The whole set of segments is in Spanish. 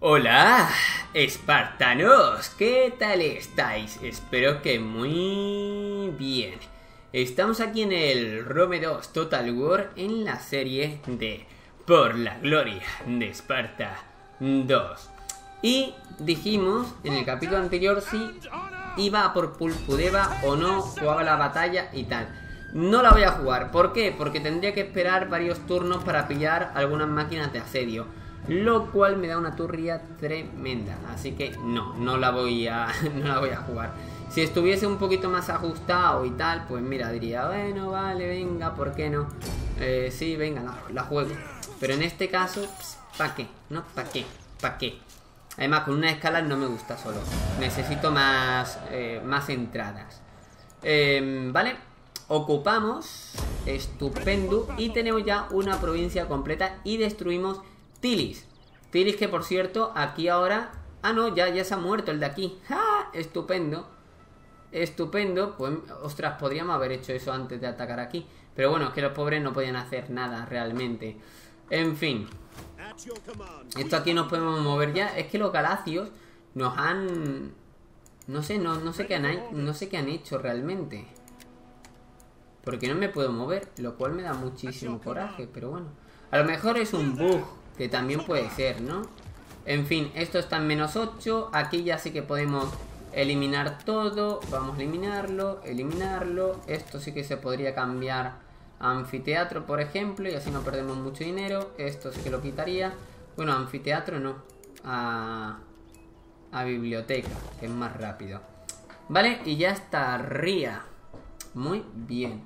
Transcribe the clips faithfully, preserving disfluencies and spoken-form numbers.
Hola, espartanos, ¿qué tal estáis? Espero que muy bien. Estamos aquí en el Rome dos Total War en la serie de Por la Gloria de Esparta dos. Y dijimos en el capítulo anterior si iba a por Pulpudeva o no, jugaba la batalla y tal. No la voy a jugar, ¿por qué? Porque tendría que esperar varios turnos para pillar algunas máquinas de asedio, lo cual me da una turria tremenda. Así que no, no la voy a, no la voy a jugar. Si estuviese un poquito más ajustado y tal, pues mira, diría, bueno, vale, venga, ¿por qué no? Eh, sí, venga, la, la juego. Pero en este caso, ¿para qué? ¿No? ¿Para qué? ¿Para qué? Además, con una escala no me gusta solo. Necesito más, eh, más entradas. Eh, vale, ocupamos, estupendo, y tenemos ya una provincia completa y destruimos Tilis. Tilis que, por cierto, aquí ahora... Ah, no, ya, ya se ha muerto el de aquí. ¡Ja! Estupendo. Estupendo. Pues, ostras, podríamos haber hecho eso antes de atacar aquí. Pero bueno, es que los pobres no podían hacer nada realmente. En fin. Esto aquí nos podemos mover ya. Es que los galacios nos han... No sé, no, no sé qué han, no sé qué han hecho realmente. Porque no me puedo mover, lo cual me da muchísimo coraje. Pero bueno, a lo mejor es un bug, que también puede ser, ¿no? En fin, esto está en menos ocho. Aquí ya sí que podemos eliminar todo. Vamos a eliminarlo, eliminarlo. Esto sí que se podría cambiar a anfiteatro, por ejemplo, y así no perdemos mucho dinero. Esto sí que lo quitaría. Bueno, anfiteatro no, a, a biblioteca, que es más rápido. Vale, y ya estaría. Muy bien.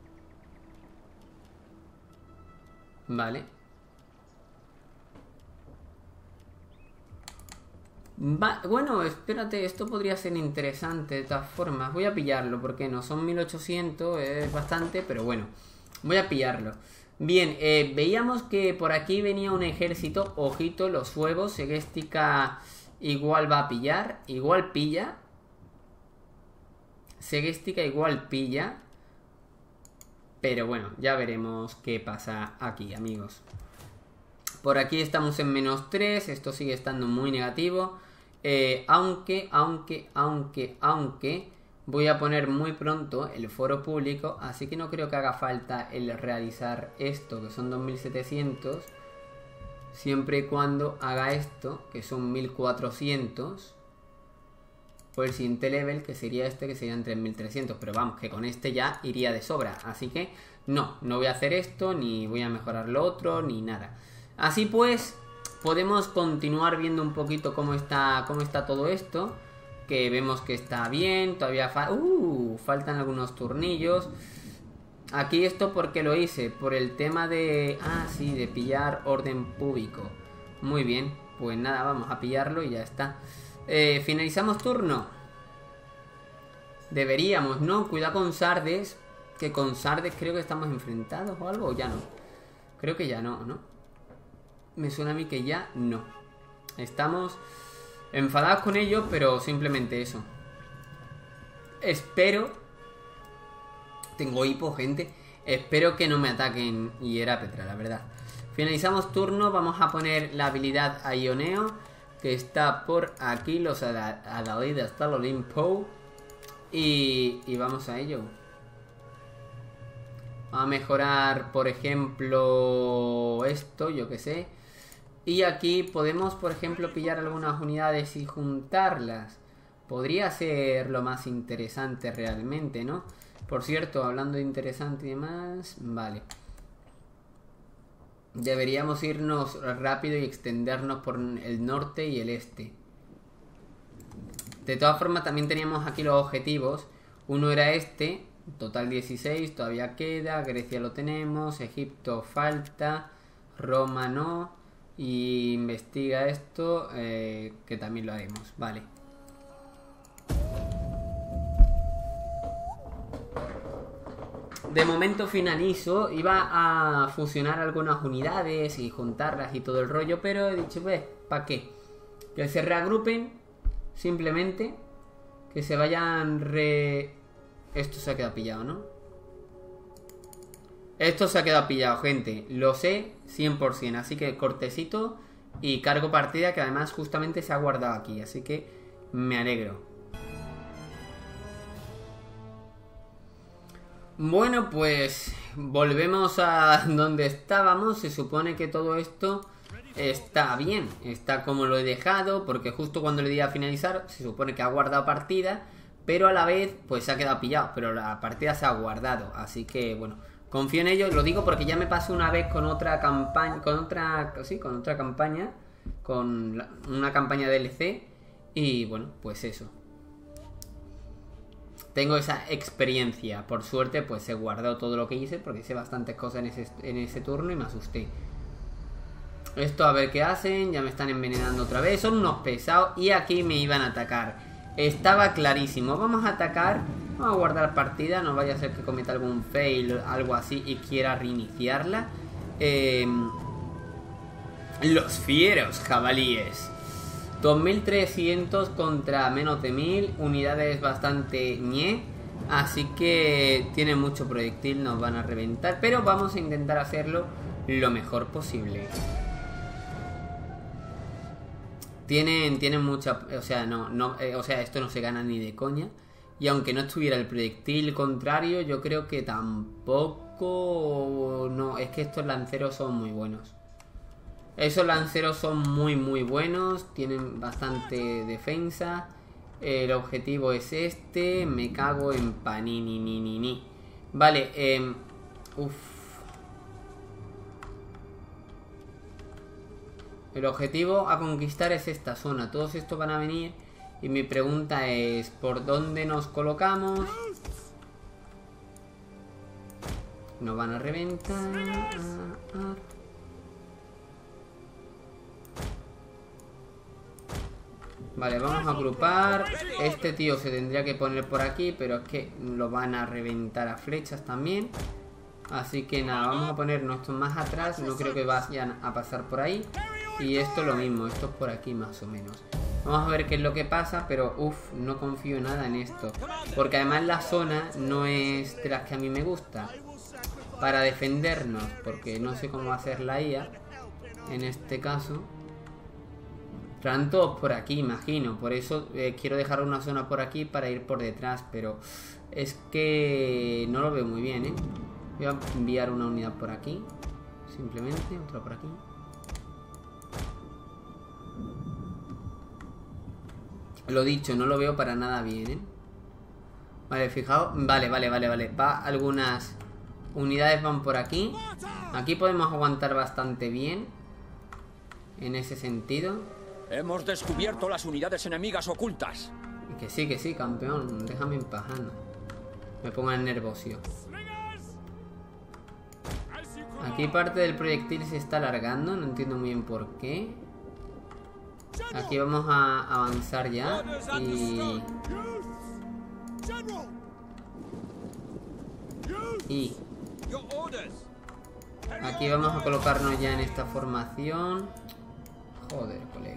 Vale. Va, bueno, espérate, esto podría ser interesante de todas formas. Voy a pillarlo, porque no son mil ochocientos, es bastante, pero bueno, voy a pillarlo. Bien, eh, veíamos que por aquí venía un ejército. Ojito, los fuegos. Segéstica igual va a pillar. Igual pilla. Segéstica igual pilla. Pero bueno, ya veremos qué pasa aquí, amigos. Por aquí estamos en menos tres. Esto sigue estando muy negativo. Eh, aunque, aunque, aunque, aunque voy a poner muy pronto el foro público. Así que no creo que haga falta el realizar esto, que son dos mil setecientos. Siempre y cuando haga esto, que son mil cuatrocientos. O el siguiente level, que sería este, que serían tres mil trescientos. Pero vamos, que con este ya iría de sobra. Así que no, no voy a hacer esto, ni voy a mejorar lo otro, ni nada. Así pues, podemos continuar viendo un poquito cómo está, cómo está todo esto. Que vemos que está bien, todavía fa uh, faltan algunos turnillos. Aquí esto porque lo hice, por el tema de... Ah, sí, de pillar orden público. Muy bien, pues nada, vamos a pillarlo y ya está. Eh, finalizamos turno. Deberíamos, ¿no? Cuidado con Sardes. Que con Sardes creo que estamos enfrentados o algo, o ya no. Creo que ya no, ¿no? Me suena a mí que ya no. Estamos enfadados con ellos, pero simplemente eso. Espero... Tengo hipo, gente. Espero que no me ataquen Hierápetra, la verdad. Finalizamos turno, vamos a poner la habilidad a Ioneo, que está por aquí, los Adalides hasta el Olimpo. Y, y vamos a ello. Vamos a mejorar, por ejemplo, esto, yo que sé. Y aquí podemos, por ejemplo, pillar algunas unidades y juntarlas. Podría ser lo más interesante realmente, ¿no? Por cierto, hablando de interesante y demás, vale. Deberíamos irnos rápido y extendernos por el norte y el este. De todas formas, también teníamos aquí los objetivos. Uno era este, total dieciséis, todavía queda. Grecia lo tenemos, Egipto falta, Roma no. Y investiga esto, eh, que también lo haremos, vale. De momento finalizo. Iba a fusionar algunas unidades y juntarlas y todo el rollo, pero he dicho, pues, ¿para qué? Que se reagrupen, simplemente. Que se vayan re... Esto se ha quedado pillado, ¿no? Esto se ha quedado pillado, gente. Lo sé cien por cien. Así que cortecito y cargo partida, que además justamente se ha guardado aquí, así que me alegro. Bueno, pues volvemos a donde estábamos. Se supone que todo esto está bien, está como lo he dejado, porque justo cuando le di a finalizar se supone que ha guardado partida, pero a la vez pues se ha quedado pillado, pero la partida se ha guardado, así que bueno, confío en ello. Lo digo porque ya me pasé una vez con otra campaña, con otra, sí, con otra campaña, con la, una campaña de D L C, y bueno, pues eso. Tengo esa experiencia. Por suerte pues he guardado todo lo que hice, porque hice bastantes cosas en ese, en ese turno y me asusté. Esto a ver qué hacen. Ya me están envenenando otra vez. Son unos pesados y aquí me iban a atacar. Estaba clarísimo. Vamos a atacar. Vamos a guardar partida. No vaya a ser que cometa algún fail, algo así, y quiera reiniciarla. eh, Los fieros jabalíes. dos mil trescientos contra menos de mil. Unidades bastante ñe. Así que tiene mucho proyectil. Nos van a reventar. Pero vamos a intentar hacerlo lo mejor posible. Tienen, tienen mucha... O sea, no, no, eh, o sea, esto no se gana ni de coña. Y aunque no estuviera el proyectil contrario, yo creo que tampoco... No, es que estos lanceros son muy buenos. Esos lanceros son muy muy buenos. Tienen bastante defensa. El objetivo es este. Me cago en panini ni ni ni. Vale, eh, uff. El objetivo a conquistar es esta zona. Todos estos van a venir. Y mi pregunta es, ¿por dónde nos colocamos? Nos van a reventar. Ah, ah. Vale, vamos a agrupar. Este tío se tendría que poner por aquí, pero es que lo van a reventar a flechas también. Así que nada, vamos a ponernos esto más atrás. No creo que vayan a pasar por ahí. Y esto lo mismo, esto es por aquí más o menos. Vamos a ver qué es lo que pasa, pero uff, no confío nada en esto. Porque además la zona no es de las que a mí me gusta para defendernos, porque no sé cómo hacer la I A en este caso. Estarán todos por aquí, imagino. Por eso eh, quiero dejar una zona por aquí para ir por detrás. Pero es que no lo veo muy bien, ¿eh? Voy a enviar una unidad por aquí. Simplemente, otra por aquí. Lo dicho, no lo veo para nada bien, ¿eh? Vale, fijaos. Vale, vale, vale, vale. Va, algunas unidades van por aquí. Aquí podemos aguantar bastante bien en ese sentido. Hemos descubierto las unidades enemigas ocultas. Que sí, que sí, campeón. Déjame en paz, anda. Me pongo en nervosio. Aquí parte del proyectil se está alargando. No entiendo muy bien por qué. Aquí vamos a avanzar ya. Y... Y... Aquí vamos a colocarnos ya en esta formación. Joder, colega.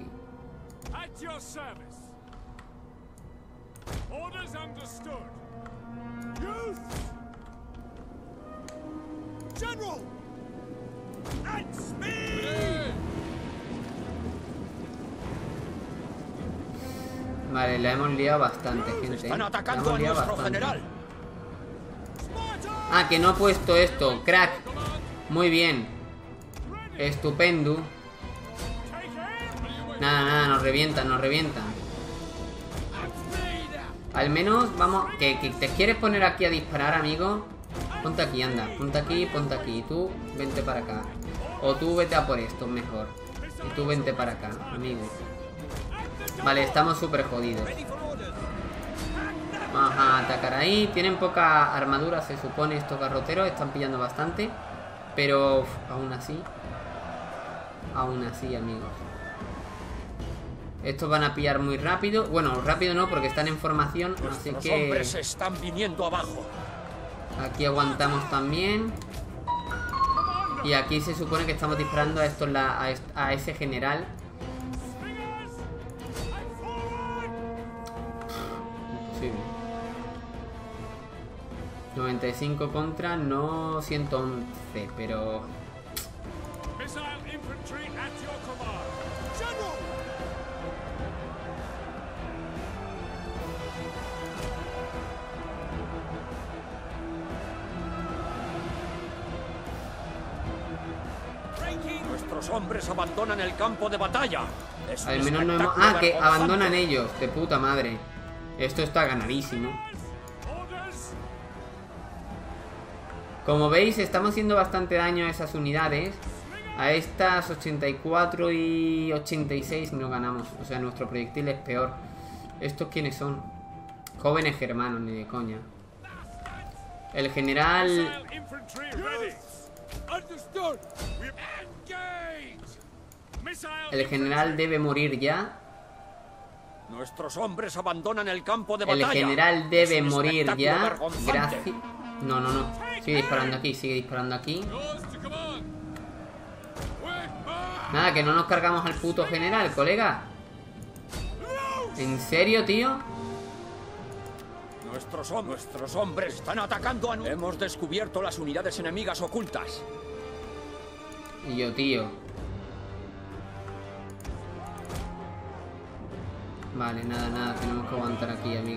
Vale, la hemos liado bastante, gente. Están La atacando hemos a liado nuestro bastante. general. Ah, que no he puesto esto, crack. Muy bien. Estupendo. Nada, nada, nos revientan, nos revientan. Al menos, vamos, que, que te quieres poner aquí a disparar, amigo. Ponte aquí, anda, ponte aquí, ponte aquí. Y tú, vente para acá. O tú vete a por esto, mejor. Y tú vente para acá, amigo. Vale, estamos súper jodidos. Vamos a atacar ahí. Tienen poca armadura, se supone, estos garroteros. Están pillando bastante. Pero, uf, aún así. Aún así, amigos. Estos van a pillar muy rápido. Bueno, rápido no, porque están en formación. Así Los que... hombres están viniendo abajo. Aquí aguantamos también. Y aquí se supone que estamos disparando a, estos, la, a, est a ese general. Imposible. noventa y cinco contra, no ciento once, pero... Nuestros hombres abandonan el campo de batalla. Es Al un menos no hemos... espectáculo Ah, que vergonzante. abandonan ellos. De puta madre. Esto está ganadísimo. Como veis, estamos haciendo bastante daño a esas unidades. A estas ochenta y cuatro y ochenta y seis no ganamos. O sea, nuestro proyectil es peor. ¿Estos quiénes son? Jóvenes germanos, ni de coña. El general... El general debe morir ya. Nuestros hombres abandonan el campo de El batalla. general debe Es un morir espectáculo ya. vergonzante. Gracias. No, no, no. Sigue disparando aquí, sigue disparando aquí. Nada, que no nos cargamos al puto general, colega. ¿En serio, tío? Nuestros, hom- nuestros hombres están atacando a... Hemos descubierto las unidades enemigas ocultas. Y yo, tío. Vale, nada, nada. Tenemos que aguantar aquí, amigo.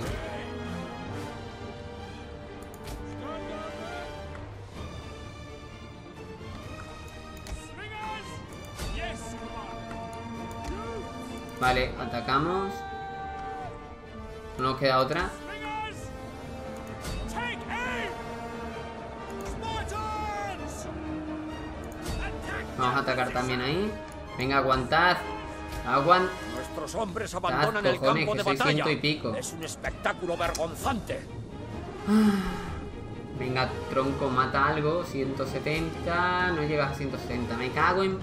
Vale, atacamos. No nos queda otra. Vamos a atacar también ahí. Venga, aguantad. Aguant... Nuestros hombres abandonan el cojones, campo que de soy batalla. ciento y pico. Es un espectáculo vergonzante. Venga, tronco, mata algo. ciento setenta. No llegas a ciento setenta. Me cago en...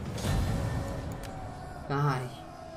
Ay.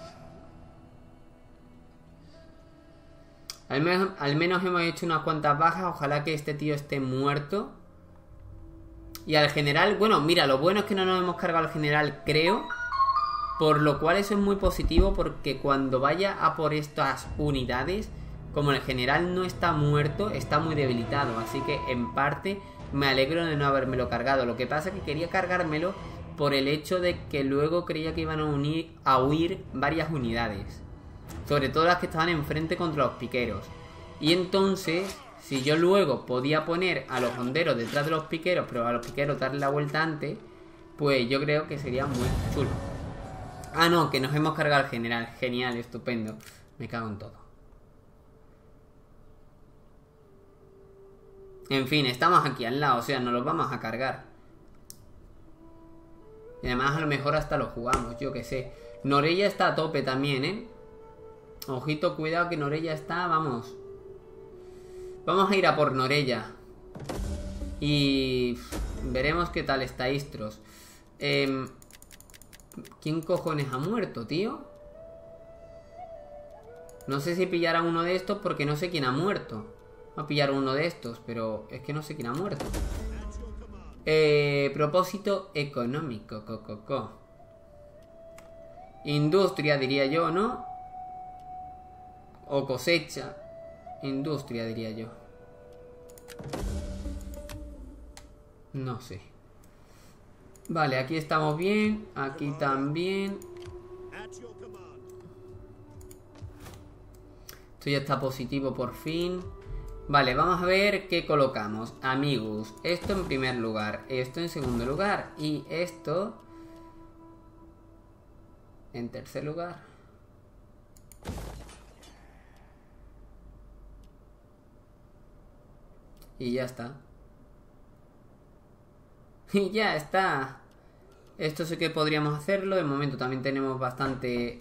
Al menos, al menos hemos hecho unas cuantas bajas. Ojalá que este tío esté muerto. Y al general... Bueno, mira, lo bueno es que no nos hemos cargado al general, creo. Por lo cual eso es muy positivo, porque cuando vaya a por estas unidades, como el general no está muerto, está muy debilitado. Así que en parte me alegro de no habérmelo cargado. Lo que pasa es que quería cargármelo por el hecho de que luego creía que iban a, unir, a huir varias unidades. Sobre todo las que estaban enfrente contra los piqueros. Y entonces, si yo luego podía poner a los honderos detrás de los piqueros, pero a los piqueros darle la vuelta antes, pues yo creo que sería muy chulo. Ah, no, que nos hemos cargado al general. Genial, estupendo. Me cago en todo. En fin, estamos aquí al lado, o sea, nos los vamos a cargar. Y además a lo mejor hasta lo jugamos, yo que sé. Norella está a tope también, ¿eh? Ojito, cuidado que Norella está, vamos. Vamos a ir a por Norella. Y... veremos qué tal está Istros. Eh... ¿Quién cojones ha muerto, tío? No sé si pillar a uno de estos porque no sé quién ha muerto. Voy a pillar uno de estos, pero es que no sé quién ha muerto. Eh, propósito económico, co, co, co. Industria, diría yo, ¿no? O cosecha. Industria, diría yo. No sé. Vale, aquí estamos bien. Aquí también. Esto ya está positivo por fin. Vale, vamos a ver qué colocamos. Amigos, esto en primer lugar, esto en segundo lugar y esto en tercer lugar. Y ya está. Y ya está. Esto sí que podríamos hacerlo. De momento también tenemos bastante...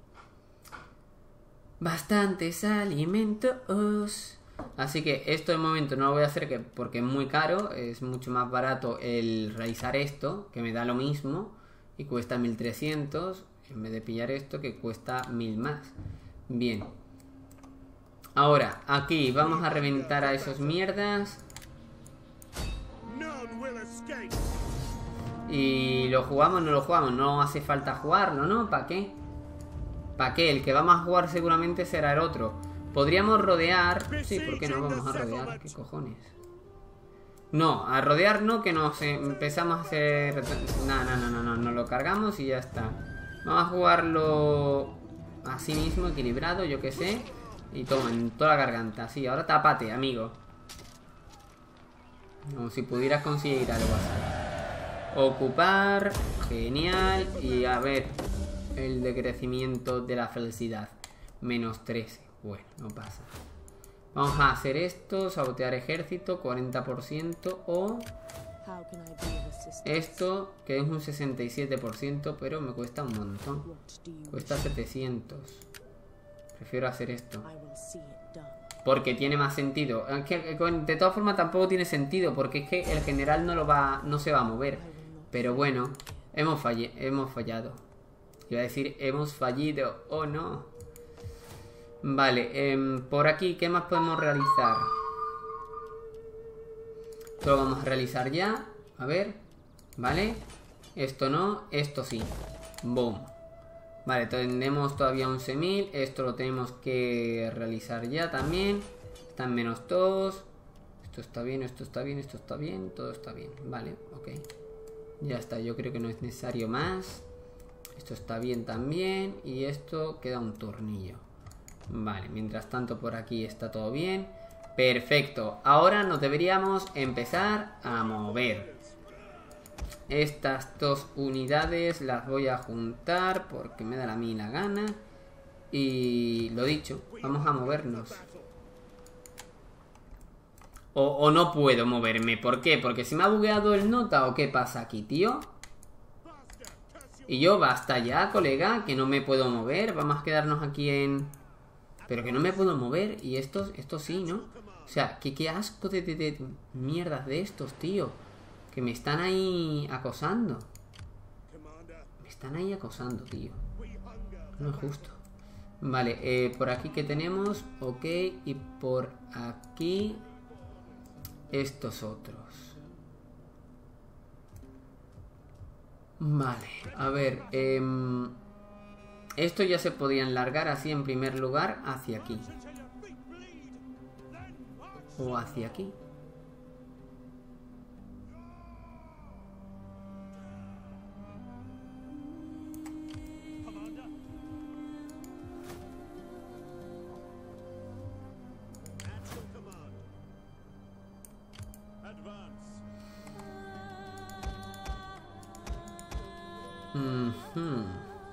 Bastantes alimentos. Así que esto de momento no lo voy a hacer que porque es muy caro. Es mucho más barato el realizar esto, que me da lo mismo. Y cuesta mil trescientos. En vez de pillar esto que cuesta mil más. Bien. Ahora, aquí vamos a reventar a esos mierdas. Y lo jugamos, no lo jugamos. No hace falta jugarlo, ¿no? ¿Para qué? ¿Para qué? El que vamos a jugar seguramente será el otro. Podríamos rodear... Sí, ¿por qué no vamos a rodear? ¿Qué cojones? No, a rodear no, que nos empezamos a hacer... No, no, no, no, no, nos lo cargamos y ya está. Vamos a jugarlo así mismo, equilibrado, yo que sé. Y toma, en toda la garganta. Sí, ahora tápate, amigo. Como si pudieras conseguir algo así. Ocupar. Genial. Y a ver, el decrecimiento de la felicidad. Menos trece. Bueno, no pasa. Vamos a hacer esto. Sabotear ejército, cuarenta por ciento. O esto, que es un sesenta y siete por ciento, pero me cuesta un montón. Cuesta setecientos. Prefiero hacer esto. Porque tiene más sentido. Es que, de todas formas tampoco tiene sentido, porque es que el general no lo va, no se va a mover. Pero bueno, hemos, falle, hemos fallado. Iba a decir, hemos fallido. Oh no. Vale, eh, por aquí, ¿qué más podemos realizar? Esto lo vamos a realizar ya. A ver, vale. Esto no, esto sí. Boom. Vale, tenemos todavía once mil. Esto lo tenemos que realizar ya también. Están menos dos. Esto está bien, esto está bien, esto está bien. Todo está bien, vale, ok. Ya está, yo creo que no es necesario más. Esto está bien también. Y esto queda un tornillo. Vale, mientras tanto por aquí está todo bien. Perfecto, ahora nos deberíamos empezar a mover. Estas dos unidades las voy a juntar porque me da a mí la gana. Y lo dicho, vamos a movernos. O, o no puedo moverme, ¿por qué? Porque se me ha bugueado el nota o qué pasa aquí, tío. Y yo, basta ya, colega, que no me puedo mover. Vamos a quedarnos aquí en... Pero que no me puedo mover. Y estos, estos sí, ¿no? O sea, que qué asco de, de, de mierdas de estos, tío. Que me están ahí acosando. Me están ahí acosando, tío. No es justo. Vale, eh, por aquí que tenemos. Ok, y por aquí estos otros. Vale, a ver eh, esto ya se podían largar así en primer lugar hacia aquí. O hacia aquí. Mm-hmm.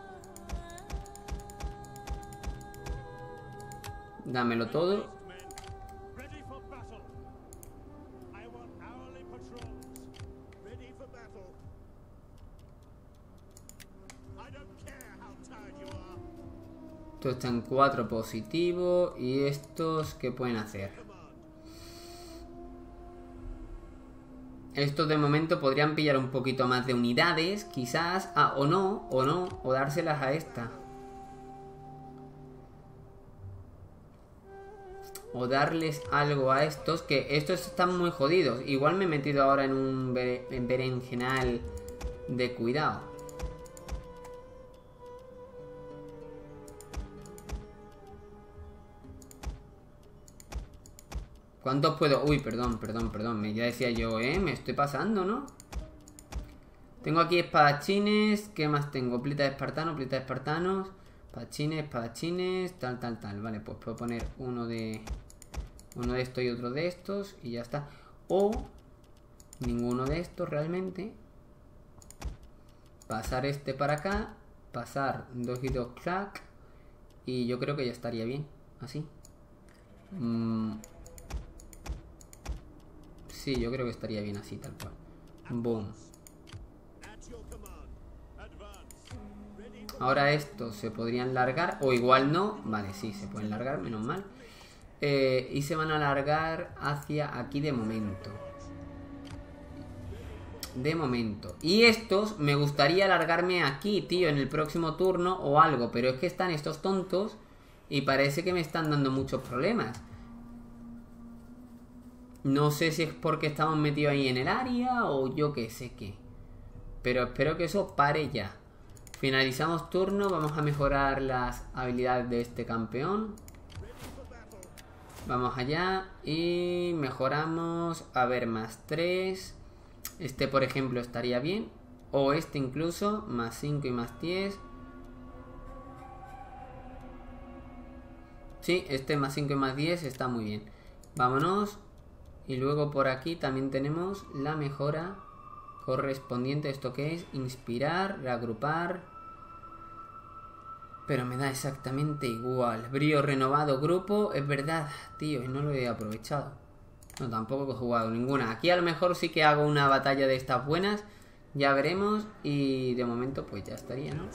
Dámelo todo. Esto está en cuatro positivo. ¿Y estos qué pueden hacer? Estos de momento podrían pillar un poquito más de unidades, quizás, ah, o no, o no, o dárselas a esta. O darles algo a estos, que estos están muy jodidos. Igual me he metido ahora en un berenjenal de cuidado. ¿Cuántos puedo? Uy, perdón, perdón, perdón. Ya decía yo, ¿eh? Me estoy pasando, ¿no? Tengo aquí espadachines. ¿Qué más tengo? Plita de espartano, plita de espartanos. Espadachines, espadachines. Tal, tal, tal. Vale, pues puedo poner uno de... Uno de estos y otro de estos. Y ya está. O... Ninguno de estos realmente. Pasar este para acá. Pasar dos y dos, clac. Y yo creo que ya estaría bien. Así. Mmm... Sí, yo creo que estaría bien así, tal cual. Boom. Ahora estos se podrían largar. O igual no. Vale, sí, se pueden largar, menos mal. eh, Y se van a largar hacia aquí de momento. De momento. Y estos me gustaría largarme aquí, tío, en el próximo turno o algo. Pero es que están estos tontos y parece que me están dando muchos problemas. No sé si es porque estamos metidos ahí en el área o yo qué sé qué. Pero espero que eso pare ya. Finalizamos turno. Vamos a mejorar las habilidades de este campeón. Vamos allá. Y mejoramos. A ver, más tres. Este, por ejemplo, estaría bien. O este incluso. Más cinco y más diez. Sí, este más cinco y más diez está muy bien. Vámonos. Y luego por aquí también tenemos la mejora correspondiente. ¿Esto qué es? Inspirar, reagrupar. Pero me da exactamente igual. Brío renovado, grupo. Es verdad, tío, y no lo he aprovechado. No, tampoco he jugado ninguna. Aquí a lo mejor sí que hago una batalla de estas buenas. Ya veremos. Y de momento pues ya estaría, ¿no?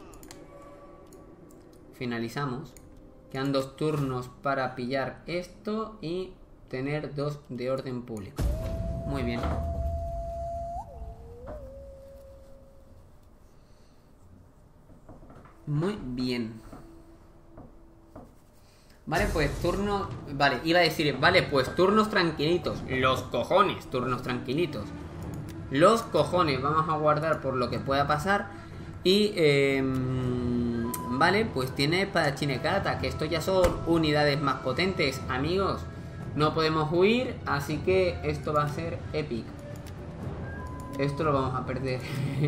Finalizamos. Quedan dos turnos para pillar esto y tener dos de orden público. Muy bien. Muy bien. Vale, pues turno... Vale, iba a decir, vale, pues turnos tranquilitos. Los cojones, turnos tranquilitos. Los cojones, vamos a guardar por lo que pueda pasar. Y, eh, vale, pues tiene espadachines karata, que esto ya son unidades más potentes, amigos. No podemos huir, así que esto va a ser épico. Esto lo vamos a perder.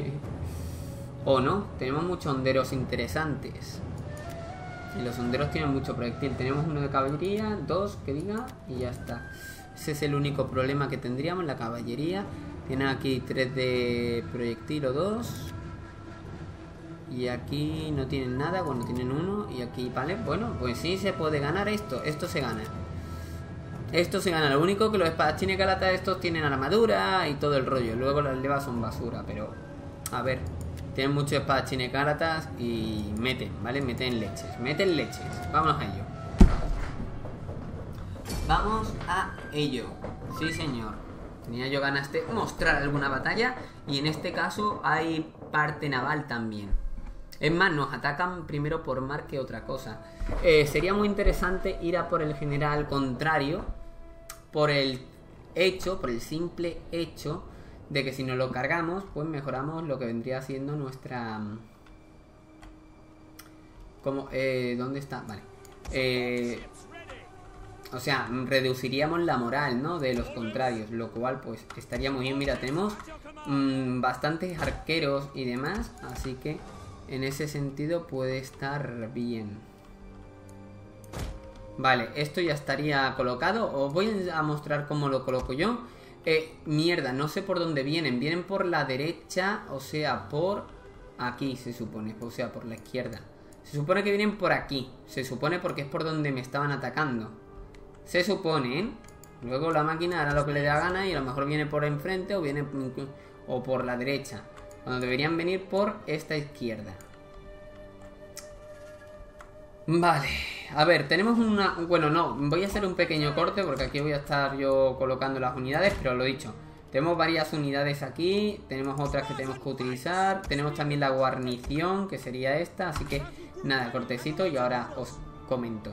O no, tenemos muchos honderos interesantes. Y los honderos tienen mucho proyectil. Tenemos uno de caballería, dos, que diga, y ya está. Ese es el único problema que tendríamos, la caballería. Tienen aquí tres de proyectil o dos. Y aquí no tienen nada, bueno, tienen uno. Y aquí, vale, bueno, pues sí se puede ganar esto. Esto se gana. Esto se gana. Lo único que los espadachines karata estos tienen armadura y todo el rollo. Luego las levas son basura, pero... A ver... Tienen muchos espadachines karatas y meten, ¿vale? Meten leches, meten leches. Vámonos a ello. Vamos a ello. Sí, señor. Tenía yo ganas de mostrar alguna batalla. Y en este caso hay parte naval también. Es más, nos atacan primero por mar que otra cosa. eh, Sería muy interesante ir a por el general contrario. Por el hecho, por el simple hecho de que si nos lo cargamos, pues mejoramos lo que vendría siendo nuestra... ¿Cómo? Eh, ¿Dónde está? Vale. Eh, o sea, reduciríamos la moral, ¿no? De los contrarios, lo cual pues estaría muy bien. Mira, tenemos mmm, bastantes arqueros y demás, así que en ese sentido puede estar bien. Vale, esto ya estaría colocado. Os voy a mostrar cómo lo coloco yo. Eh, mierda, no sé por dónde vienen. Vienen por la derecha, o sea, por aquí se supone, o sea, por la izquierda. Se supone que vienen por aquí. Se supone porque es por donde me estaban atacando. Se supone, ¿eh? Luego la máquina hará lo que le dé la gana y a lo mejor viene por enfrente o viene o por la derecha. Cuando deberían venir por esta izquierda. Vale, a ver, tenemos una... Bueno, no, voy a hacer un pequeño corte porque aquí voy a estar yo colocando las unidades, pero lo dicho, tenemos varias unidades aquí, tenemos otras que tenemos que utilizar, tenemos también la guarnición, que sería esta, así que nada, cortecito y ahora os comento.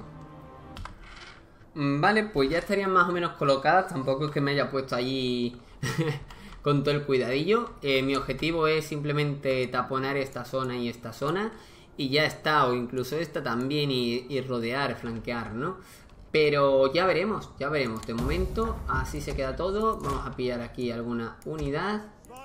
Vale, pues ya estarían más o menos colocadas, tampoco es que me haya puesto allí con todo el cuidadillo. eh, Mi objetivo es simplemente taponar esta zona y esta zona. Y ya está, o incluso esta también y, y rodear, flanquear, ¿no? Pero ya veremos, ya veremos. De momento, así se queda todo. Vamos a pillar aquí alguna unidad.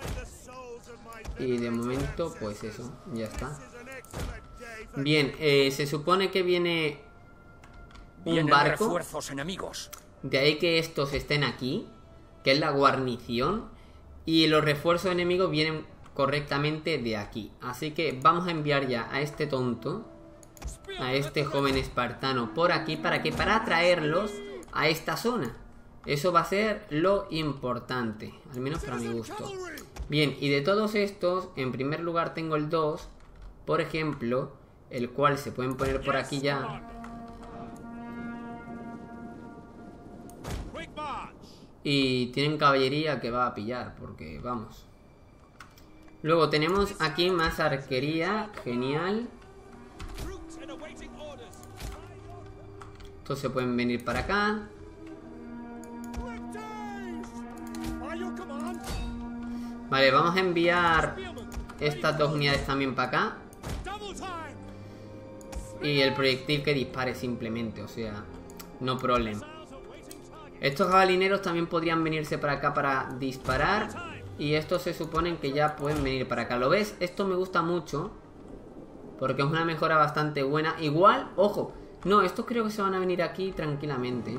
Y de momento, pues eso, ya está. Bien, eh, se supone que viene un Vienen barco. refuerzos enemigos. De ahí que estos estén aquí, que es la guarnición. Y los refuerzos enemigos vienen correctamente de aquí. Así que vamos a enviar ya a este tonto, a este joven espartano por aquí. ¿Para qué? Para atraerlos a esta zona. Eso va a ser lo importante, al menos para mi gusto. Bien, y de todos estos, en primer lugar tengo el dos, por ejemplo, el cual se pueden poner por aquí ya. Y tienen caballería que va a pillar, porque vamos. Luego tenemos aquí más arquería, genial. Estos se pueden venir para acá. Vale, vamos a enviar estas dos unidades también para acá. Y el proyectil que dispare simplemente, o sea, no problema. Estos jabalineros también podrían venirse para acá para disparar. Y estos se suponen que ya pueden venir para acá. ¿Lo ves? Esto me gusta mucho, porque es una mejora bastante buena. Igual, ojo, no, estos creo que se van a venir aquí tranquilamente.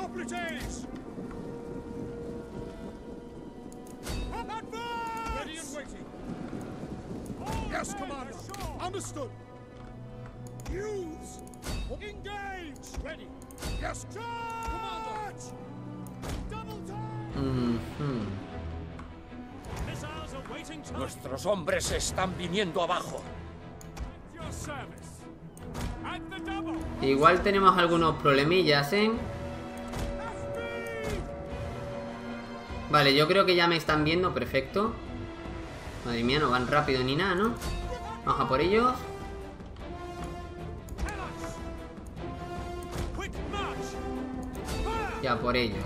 Yes, Commander. Understood. Use. Engage. Ready. Yes, Commander. Double time. Mm-hmm. Missiles awaiting time. Nuestros hombres están viniendo abajo. Your service. At the double. Igual tenemos algunos problemillas, ¿eh? Vale, yo creo que ya me están viendo, perfecto. Madre mía, no van rápido ni nada, ¿no? Vamos a por ellos. Ya por ellos.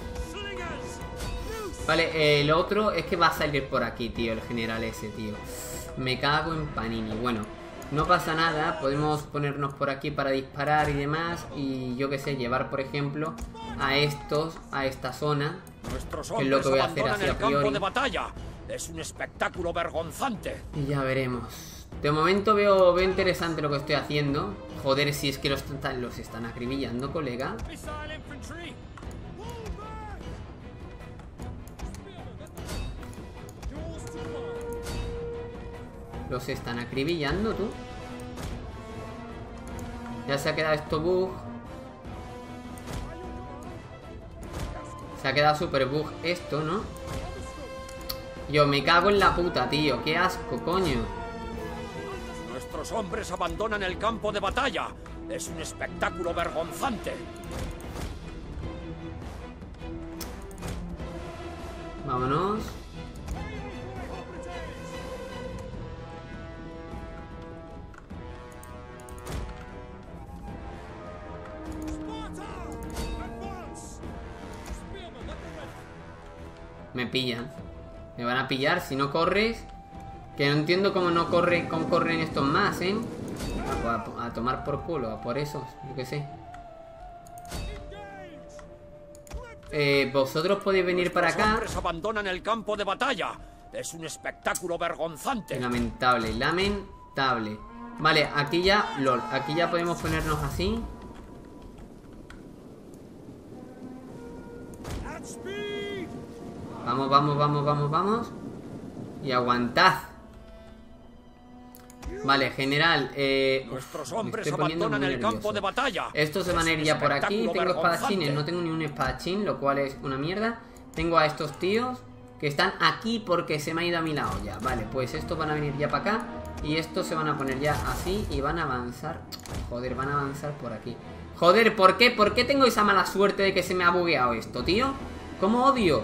Vale, eh, lo otro es que va a salir por aquí, tío, el general ese, tío. Me cago en Panini. Bueno, no pasa nada. Podemos ponernos por aquí para disparar y demás. Y yo qué sé, llevar, por ejemplo, a estos, a esta zona. Nuestros Que es lo que voy a hacer abandonan así a el campo priori. de batalla. Es un espectáculo vergonzante. Y ya veremos. De momento veo, veo interesante lo que estoy haciendo. Joder, si es que los, los están acribillando, colega. Missile infantry. Los están acribillando, tú. Ya se ha quedado esto bug. Se ha quedado super bug esto, ¿no? Yo me cago en la puta, tío. Qué asco, coño. Nuestros hombres abandonan el campo de batalla. Es un espectáculo vergonzante. Vámonos. Me pillan. Me van a pillar si no corres. Que no entiendo cómo no corre, cómo corren estos más, ¿eh? A, a- a tomar por culo, a por esos, yo qué sé. Eh, vosotros podéis venir para Nuestros acá. hombres abandonan el campo de batalla. Es un espectáculo vergonzante. Lamentable, lamentable. Vale, aquí ya, lol, aquí ya podemos ponernos así. At speed. Vamos, vamos, vamos, vamos, vamos. Y aguantad. Vale, general, eh... uf, Nuestros me hombres estoy poniendo abandonan muy el campo nervioso. de batalla. Estos se van a ir Es un ya por aquí. espectáculo Tengo espadachines, vergonzante. no tengo ni un espadachín, lo cual es una mierda. Tengo a estos tíos que están aquí porque se me ha ido a mi lado ya. Vale, pues estos van a venir ya para acá. Y estos se van a poner ya así y van a avanzar. Joder, van a avanzar por aquí. Joder, ¿por qué? ¿Por qué tengo esa mala suerte de que se me ha bugueado esto, tío? ¿Cómo odio?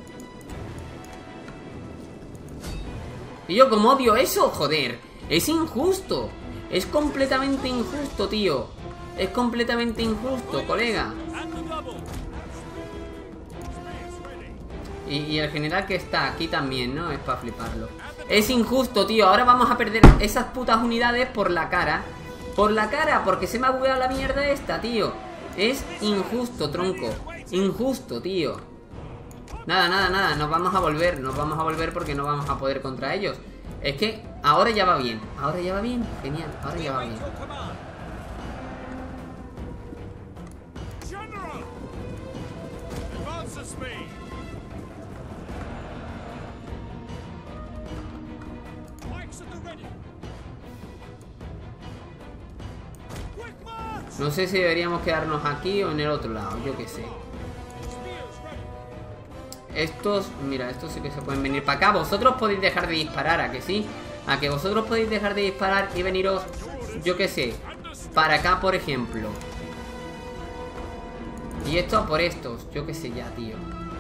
Tío, ¿cómo odio eso? Joder, es injusto. Es completamente injusto, tío. Es completamente injusto, colega. And the double. Y, y el general que está aquí también, ¿no? Es para fliparlo. Es injusto, tío. Ahora vamos a perder esas putas unidades por la cara. Por la cara, porque se me ha bugueado la mierda esta, tío. Es injusto, tronco. Injusto, tío. Nada, nada, nada. Nos vamos a volver. Nos vamos a volver porque no vamos a poder contra ellos. Es que ahora ya va bien. Ahora ya va bien. Genial. Ahora ya va bien. Your command. General. Advance at speed. Pikes at the ready. Quick march. No sé si deberíamos quedarnos aquí o en el otro lado. Yo qué sé. Spears ready. Estos, mira, estos sí que se pueden venir para acá. Vosotros podéis dejar de disparar, ¿a que sí? A que vosotros podéis dejar de disparar y veniros, yo qué sé, para acá, por ejemplo. Y esto a por estos, yo qué sé ya, tío.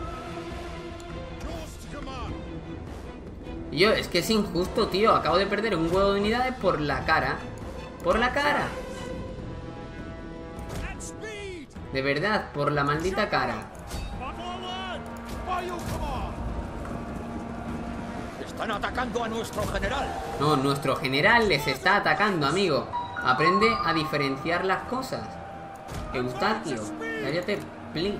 Yours to command. Y yo, es que es injusto, tío. Acabo de perder un huevo de unidades por la cara. Por la cara. At speed. De verdad, por la maldita cara. Forward. By your command. Están atacando a nuestro general. No, nuestro general les está atacando, amigo. Aprende a diferenciar las cosas. Eustaquio, cállate, please.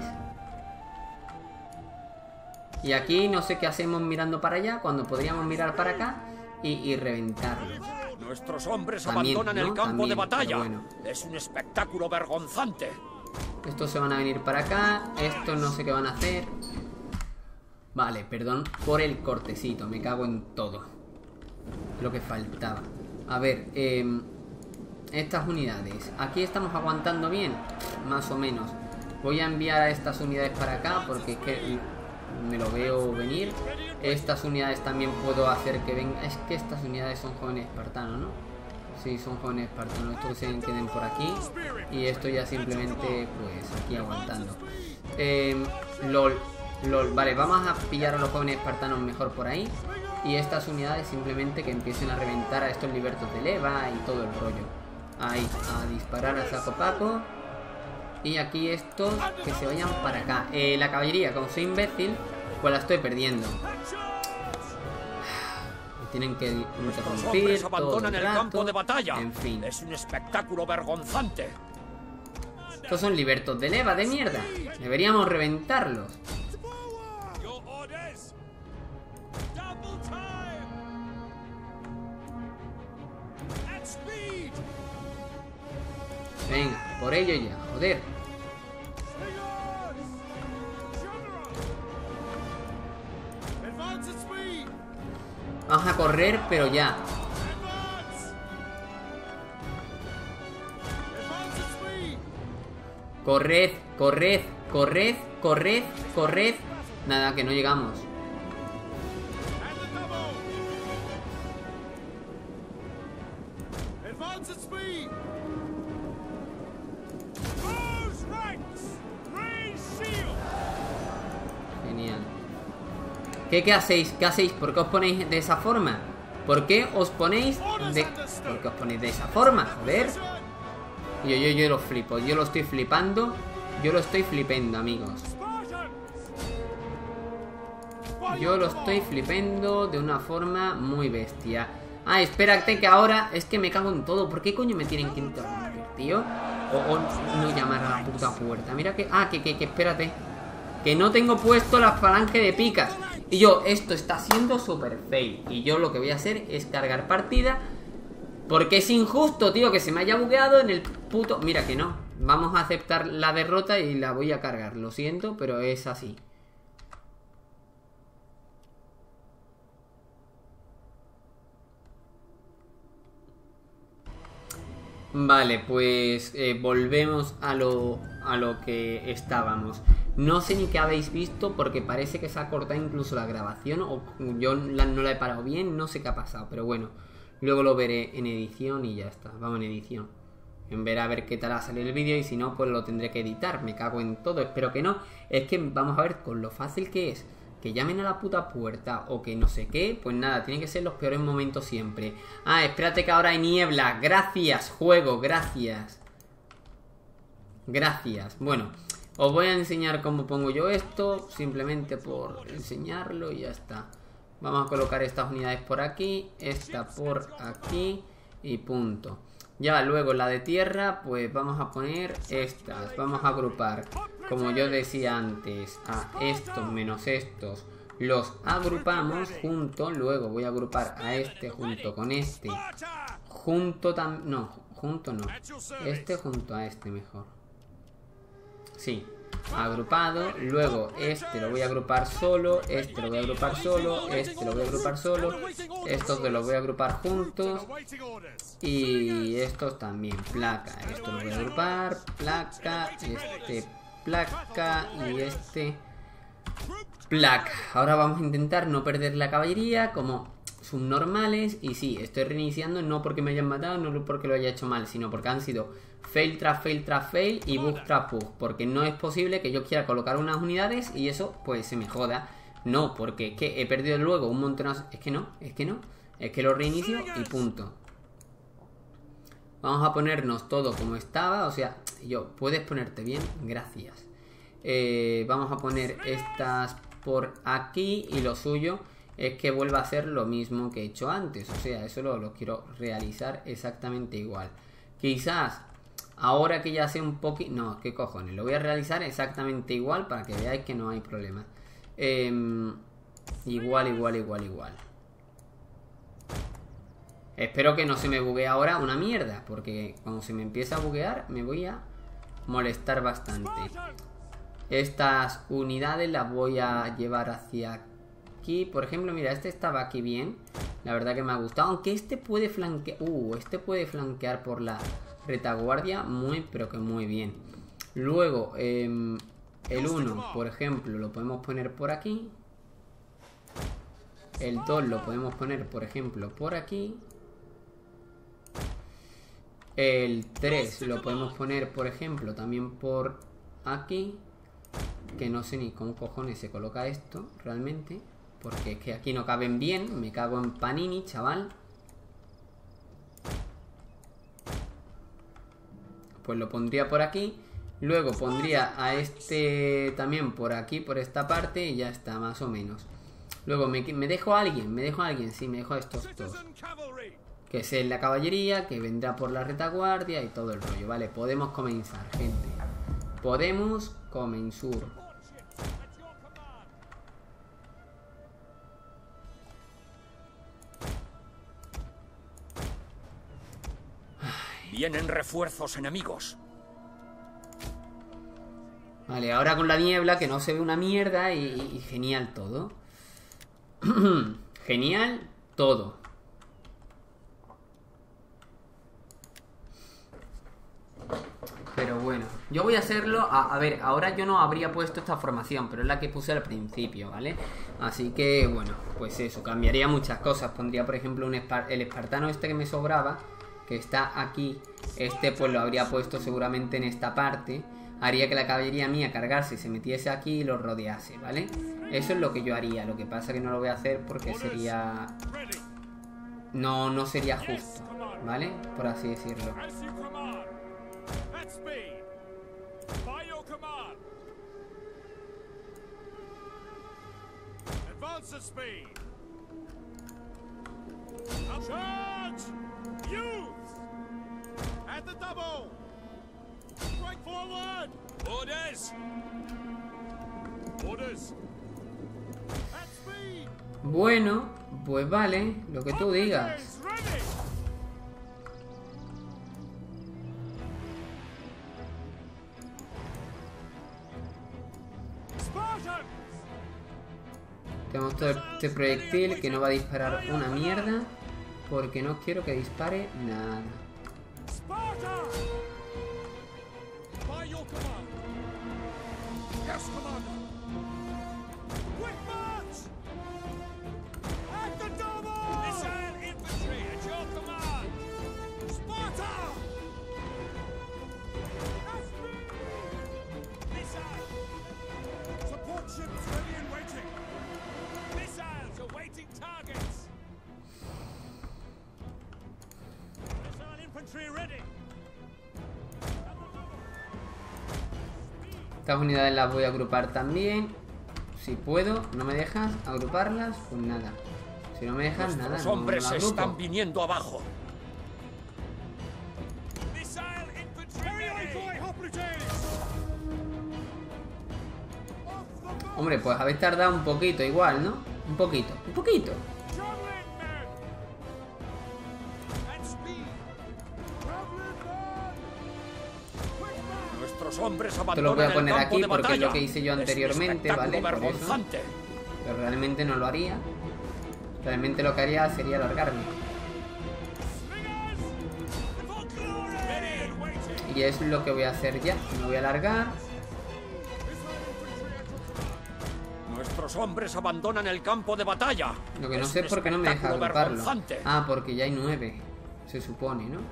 Y aquí no sé qué hacemos mirando para allá cuando podríamos mirar para acá y, y reventarlos. Nuestros hombres También, abandonan ¿no? el campo También, de batalla. pero bueno. Es un espectáculo vergonzante. Estos se van a venir para acá. Estos no sé qué van a hacer. Vale, perdón por el cortecito. Me cago en todo. Lo que faltaba. A ver, eh, estas unidades. Aquí estamos aguantando bien. Más o menos. Voy a enviar a estas unidades para acá porque es que me lo veo venir. Estas unidades también puedo hacer que vengan. Es que estas unidades son jóvenes espartanos, ¿no? Sí, son jóvenes espartanos. Estos que se queden por aquí. Y esto ya simplemente, pues, aquí aguantando. Eh, LOL. LOL. Vale, vamos a pillar a los jóvenes espartanos mejor por ahí. Y estas unidades simplemente que empiecen a reventar a estos libertos de leva y todo el rollo. Ahí, a disparar a saco paco. Y aquí estos que se vayan para acá. Eh, la caballería, como soy imbécil, pues la estoy perdiendo. Tienen que interrumpir. Los abandonan el, el campo de batalla. En fin. Es un espectáculo vergonzante. Estos son libertos de leva de mierda. Deberíamos reventarlos. Venga, por ello ya, joder. Vamos a correr, pero ya. Corred, corred, corred, corred, corred. Nada, que no llegamos. Genial. ¿Qué, ¿Qué hacéis? ¿Qué hacéis? ¿Por qué os ponéis de esa forma? ¿Por qué os ponéis de... ¿Por qué os ponéis de esa forma? Joder. Yo, yo, yo lo flipo. Yo lo estoy flipando. Yo lo estoy flipendo, amigos. Yo lo estoy flipando de una forma muy bestia. Ah, espérate que ahora... Es que me cago en todo. ¿Por qué coño me tienen que interrumpir, tío? O, o no llamar a la puta puerta. Mira que... Ah, que, que, que espérate. Que no tengo puesto la falange de picas. Y yo, esto está siendo super fail. Y yo lo que voy a hacer es cargar partida. Porque es injusto, tío, que se me haya bugueado en el puto... Mira que no. Vamos a aceptar la derrota y la voy a cargar. Lo siento, pero es así. Vale, pues eh, volvemos a lo, a lo que estábamos. No sé ni qué habéis visto porque parece que se ha cortado incluso la grabación. O yo la, no la he parado bien, no sé qué ha pasado. Pero bueno, luego lo veré en edición y ya está. Vamos en edición. En ver a ver qué tal ha salido el vídeo y si no, pues lo tendré que editar. Me cago en todo, espero que no. Es que vamos a ver con lo fácil que es que llamen a la puta puerta o que no sé qué. Pues nada, tienen que ser los peores momentos siempre. Ah, espérate que ahora hay niebla. Gracias, juego, gracias. Gracias. Bueno, os voy a enseñar cómo pongo yo esto. Simplemente por enseñarlo y ya está. Vamos a colocar estas unidades por aquí. Esta por aquí. Y punto. Ya luego la de tierra, pues vamos a poner estas. Vamos a agrupar, como yo decía antes, a estos menos estos. Los agrupamos juntos. Luego voy a agrupar a este junto con este. Junto también. No, junto no. Este junto a este mejor. Sí, agrupado. Luego este lo voy a agrupar solo. Este lo voy a agrupar solo. Este lo voy a agrupar solo. Estos dos los voy a agrupar juntos. Y estos también. Placa. Esto lo voy a agrupar. Placa. Este placa. Y este placa. Ahora vamos a intentar no perder la caballería como subnormales. Y sí, estoy reiniciando no porque me hayan matado, no porque lo haya hecho mal, sino porque han sido fail tras fail tras fail y bug tras bug. Porque no es posible que yo quiera colocar unas unidades y eso pues se me joda. No, porque es que he perdido luego un montón. Es que no, es que no. Es que lo reinicio y punto. Vamos a ponernos todo como estaba. O sea, yo, ¿puedes ponerte bien? Gracias. Eh, vamos a poner estas por aquí. Y lo suyo es que vuelva a hacer lo mismo que he hecho antes. O sea, eso lo, lo quiero realizar exactamente igual. Quizás ahora que ya sé un poquito... No, qué cojones. Lo voy a realizar exactamente igual para que veáis que no hay problema. Eh, igual, igual, igual, igual. Espero que no se me buguee ahora una mierda. Porque cuando se me empieza a buguear me voy a molestar bastante. Estas unidades las voy a llevar hacia aquí. Por ejemplo, mira, este estaba aquí bien. La verdad que me ha gustado. Aunque este puede flanquear. Uh, este puede flanquear por la retaguardia. Muy, pero que muy bien. Luego, eh, el uno, por ejemplo, lo podemos poner por aquí. El dos lo podemos poner, por ejemplo, por aquí. El tres lo podemos poner, por ejemplo, también por aquí. Que no sé ni cómo cojones se coloca esto, realmente. Porque es que aquí no caben bien. Me cago en Panini, chaval. Pues lo pondría por aquí. Luego pondría a este también por aquí, por esta parte. Y ya está, más o menos. Luego me, me dejo a alguien, me dejo a alguien. Sí, me dejo a estos dos. Que es la caballería, que vendrá por la retaguardia y todo el rollo. Vale, podemos comenzar, gente. Podemos comenzar. Vienen refuerzos enemigos. Vale, ahora con la niebla que no se ve una mierda y, y genial todo. Genial todo. Pero bueno, yo voy a hacerlo. A, a ver, ahora yo no habría puesto esta formación, pero es la que puse al principio, ¿vale? Así que bueno, pues eso, cambiaría muchas cosas. Pondría, por ejemplo, un espar el espartano este que me sobraba, que está aquí. Este pues lo habría puesto seguramente en esta parte. Haría que la caballería mía cargase, se metiese aquí y lo rodease, ¿vale? Eso es lo que yo haría. Lo que pasa que no lo voy a hacer porque sería... No, no sería justo, ¿vale? Por así decirlo. Bueno, pues vale, lo que tú digas. Tenemos todo este proyectil que no va a disparar una mierda, porque no quiero que dispare nada. Estas unidades las voy a agrupar también. Si puedo, ¿no me dejas agruparlas? Pues nada. Si no me dejas, nada. Los hombres no, no están viniendo abajo. Hombre, pues habéis tardado un poquito igual, ¿no? Un poquito, un poquito. Hombres Esto lo voy a poner aquí porque es lo que hice yo anteriormente, ¿vale? Por eso. Pero realmente no lo haría. Realmente lo que haría sería alargarme. Y es lo que voy a hacer ya. Me voy a alargar. Nuestros hombres abandonan el campo de batalla. Lo que no sé es por qué no me deja agruparlo. Ah, porque ya hay nueve. Se supone, ¿no?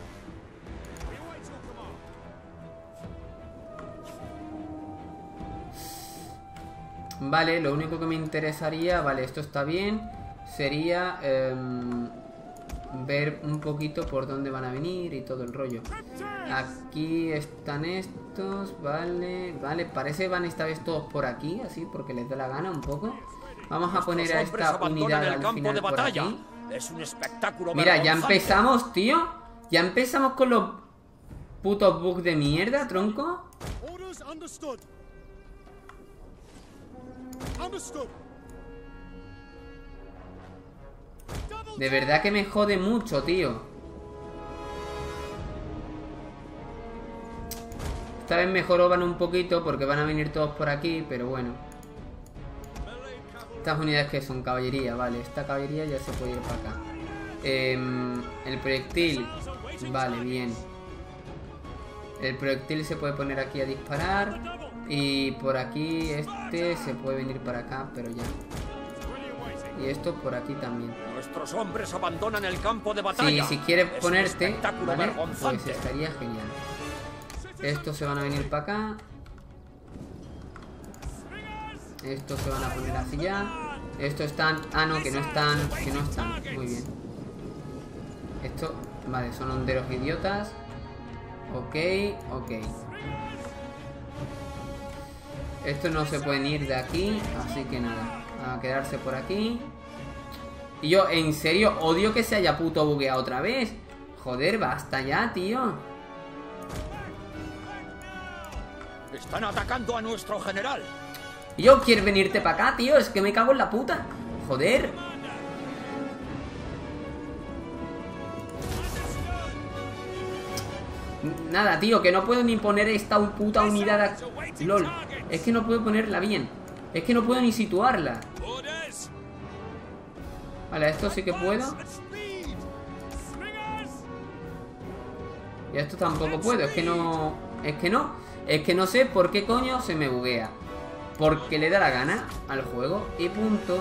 Vale, lo único que me interesaría, vale, esto está bien, sería eh, ver un poquito por dónde van a venir y todo el rollo. Aquí están estos, vale, vale, parece que van esta vez todos por aquí, así, porque les da la gana un poco. Vamos a poner a esta unidad al final por aquí. Es un espectáculo. Mira, ya empezamos, tío. Ya empezamos con los putos bugs de mierda, tronco. De verdad que me jode mucho, tío. esta vez mejoró van un poquito porque van a venir todos por aquí, pero bueno. Estas unidades que son caballería, vale. Esta caballería ya se puede ir para acá. Eh, el proyectil, vale, bien. El proyectil se puede poner aquí a disparar. Y por aquí este se puede venir para acá, pero ya. Y esto por aquí también. Nuestros hombres abandonan el campo de batalla. Sí, si quieres Es un ponerte, espectáculo ¿vale? Pues vergonzante. estaría genial. Estos se van a venir para acá. Estos se van a poner así ya. Estos están... Ah, no, que no están... Que no están. Muy bien. Esto... Vale, son honderos idiotas. Ok, ok. Estos no se pueden ir de aquí. Así que nada. A quedarse por aquí. Y yo, en serio, odio que se haya puto bugueado otra vez. Joder, basta ya, tío. Están atacando a nuestro general. Y yo, ¿quieres venirte para acá, tío? Es que me cago en la puta. Joder. Nada, tío, que no puedo ni poner esta puta unidad aquí. LOL. Es que no puedo ponerla bien. Es que no puedo ni situarla. Vale, esto sí que puedo. Y esto tampoco puedo. Es que no... Es que no. Es que no sé por qué coño se me buguea. Porque le da la gana al juego. Y punto.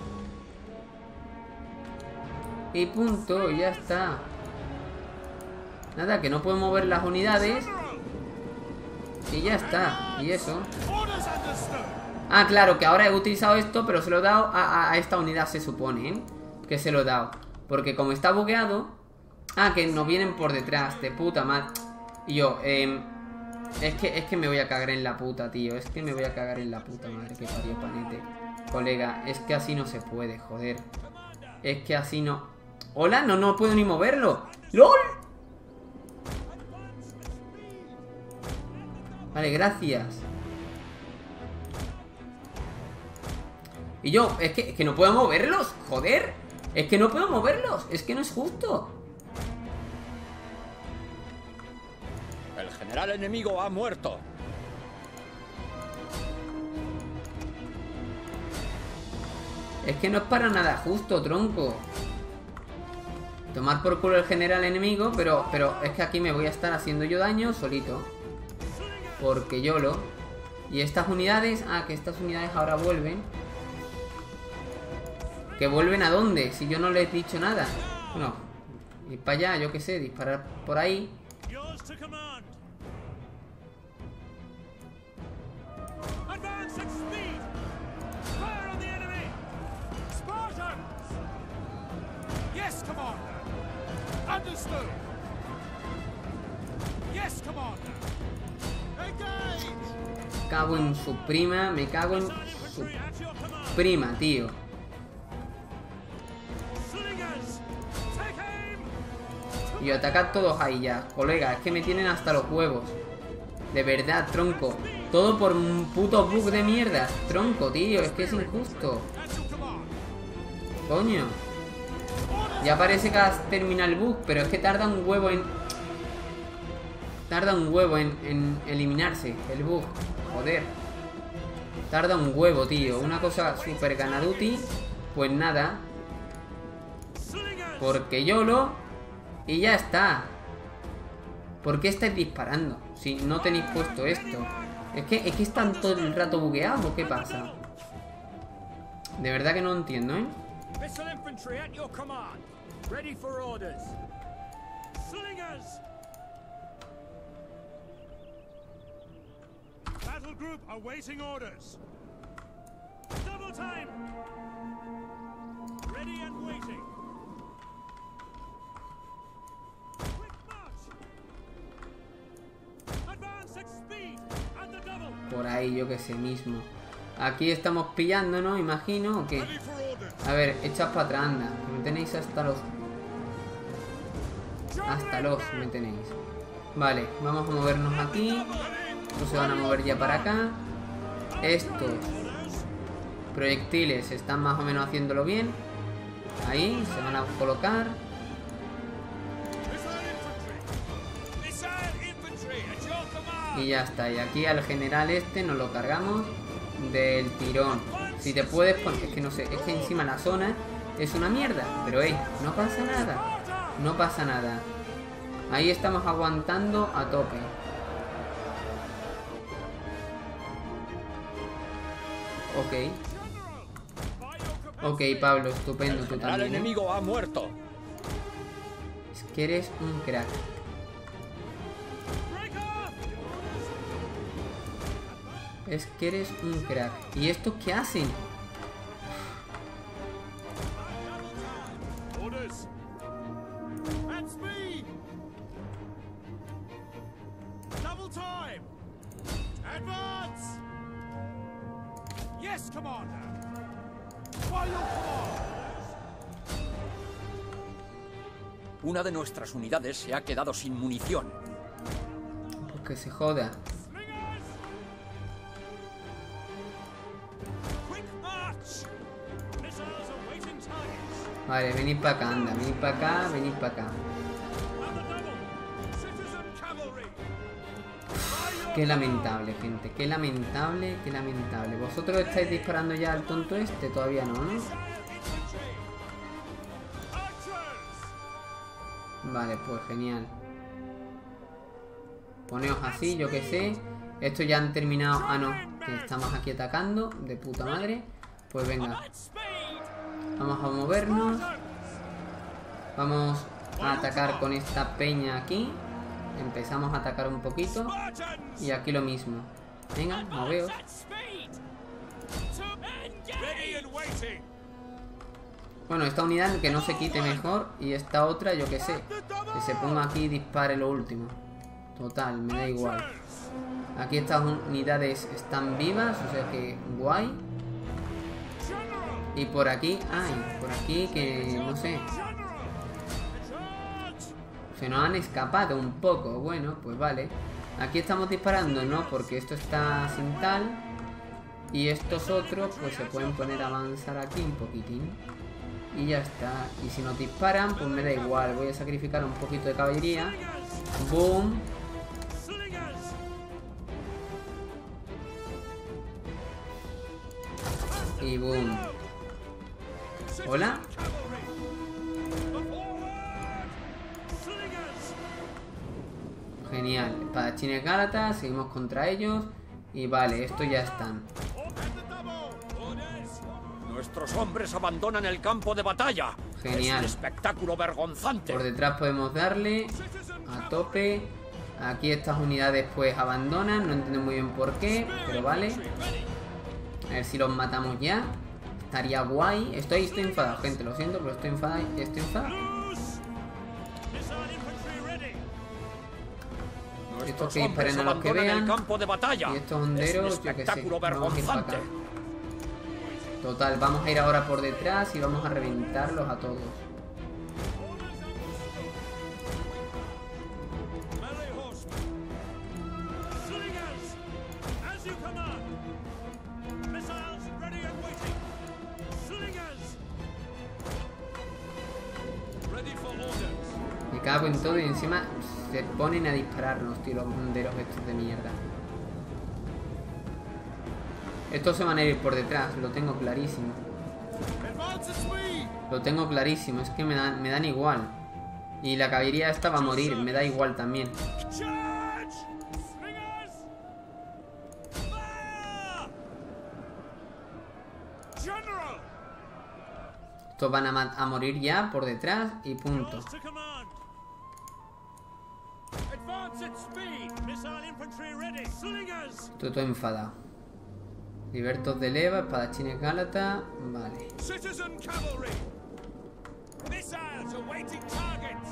Y punto. Y ya está. Nada, que no puedo mover las unidades. Y ya está. Y eso. Ah, claro, que ahora he utilizado esto, pero se lo he dado a, a, a esta unidad, se supone, ¿eh? Que se lo he dado. Porque como está bugueado... Ah, que nos vienen por detrás, de puta madre. Y yo, eh... Es que, es que me voy a cagar en la puta, tío. Es que me voy a cagar en la puta madre que parió Panete. Colega, es que así no se puede, joder. Es que así no... ¡Hola! No, no puedo ni moverlo. ¡Lol! Vale, gracias. Y yo, es que, es que no puedo moverlos, joder. Es que no puedo moverlos, es que no es justo. El general enemigo ha muerto. Es que no es para nada justo, tronco. Tomar por culo el general enemigo, pero, pero es que aquí me voy a estar haciendo yo daño solito. Porque yo lo... Y estas unidades... Ah, que estas unidades ahora vuelven. ¿Que vuelven a dónde? Si yo no les he dicho nada. Bueno, ir para allá, yo qué sé, disparar por ahí. Cago en su prima, me cago en su prima, tío. Y atacad todos ahí ya, colega, es que me tienen hasta los huevos. De verdad, tronco. Todo por un puto bug de mierda. Tronco, tío, es que es injusto. Coño. Ya parece que has terminado el bug, pero es que tarda un huevo en... Tarda un huevo en, en eliminarse el bug. Joder. Tarda un huevo, tío. Una cosa super ganaduti. Pues nada. Porque yo lo... Y ya está. ¿Por qué estáis disparando? Si no tenéis puesto esto. Es que, es que están todo el rato bugueados. ¿O qué pasa? De verdad que no entiendo, ¿eh? Battle group awaiting orders. Double time. Ready and waiting. Quick march. Advance at speed and the double. Por ahí, yo que sé mismo. Aquí estamos pillando, ¿no? Imagino, ¿o qué? A ver, echad para atrás, anda. Me tenéis hasta los... Hasta los me tenéis. Vale, vamos a movernos aquí. Estos se van a mover ya para acá. Estos proyectiles están más o menos haciéndolo bien. Ahí, se van a colocar. Y ya está. Y aquí al general este nos lo cargamos del tirón. Si te puedes poner... Es que no sé, es que encima la zona es una mierda. Pero hey, no pasa nada. No pasa nada. Ahí estamos aguantando a tope. Ok. Ok, Pablo, estupendo, tú El también, ¿eh? enemigo ha muerto. Es que eres un crack. Es que eres un crack. ¿Y estos qué hacen? Orders. At speed. Double time. Advance. Yes, Commander. By your command. Una de nuestras unidades se ha quedado sin munición. Pues que se joda. Quick march. Missiles awaiting targets. Vale, venid para acá, anda. Venid para acá, venid para acá. On the double. Citizen cavalry. By your Qué lamentable, gente. Qué lamentable, qué lamentable. ¿Vosotros estáis disparando ya al tonto este? Todavía no, ¿no? infantry. Archers. Vale, pues genial. Poneos así, yo que sé. Estos ya han terminado. Ah, no, que estamos aquí atacando. De puta madre. Pues venga, At speed. vamos a movernos. Vamos a atacar con esta peña aquí. Empezamos a atacar un poquito. Spartans. Y aquí lo mismo. Venga, moveos. At speed. To engage. Ready and waiting. Bueno, esta unidad que no se quite mejor. Y esta otra, yo que sé, que se ponga aquí y dispare lo último. Total, me da igual. Aquí estas unidades están vivas, o sea que guay. Y por aquí, ay, por aquí que no sé, se nos han escapado un poco. Bueno, pues vale. Aquí estamos disparando, ¿no? Porque esto está sin tal. Y estos otros pues se pueden poner a avanzar aquí un poquitín. Y ya está. Y si nos disparan, pues me da igual. Voy a sacrificar un poquito de caballería. Boom. Slingers. Y boom. Hola. Genial. Espadachines Gálatas. Seguimos contra ellos. Y vale, estos ya están. Nuestros hombres abandonan el campo de batalla. Genial. Es un espectáculo vergonzante. Por detrás podemos darle a tope. Aquí estas unidades pues abandonan. No entiendo muy bien por qué, pero vale. A ver si los matamos ya. Estaría guay. Estoy, estoy enfadado, gente. Lo siento, pero estoy enfadado. Estoy enfadado. Estos que disparen a los que abandonan vean. el campo de batalla. Y estos Es un honderos, yo que sé. espectáculo Vamos a ir para acá. vergonzante. Total, vamos a ir ahora por detrás y vamos a reventarlos a todos. Melee horsemen. Slingers. As you command. Missiles ready and waiting. Slingers. Ready for orders. Me cago en todo y encima se ponen a dispararnos, tío, los honderos estos de mierda. Estos se van a ir por detrás, lo tengo clarísimo. Advance at speed. Lo tengo clarísimo, es que me dan, me dan igual. Y la caballería esta va a morir, me da igual también. Charge. Slingers. Fire. General. Estos van a, ma- a morir ya por detrás y punto. Yours to command. Advance at speed. Missile infantry ready. Slingers. Estoy todo enfadado. Libertos de leva, espadachines Gálata. Vale. Citizen cavalry. Missiles awaiting targets.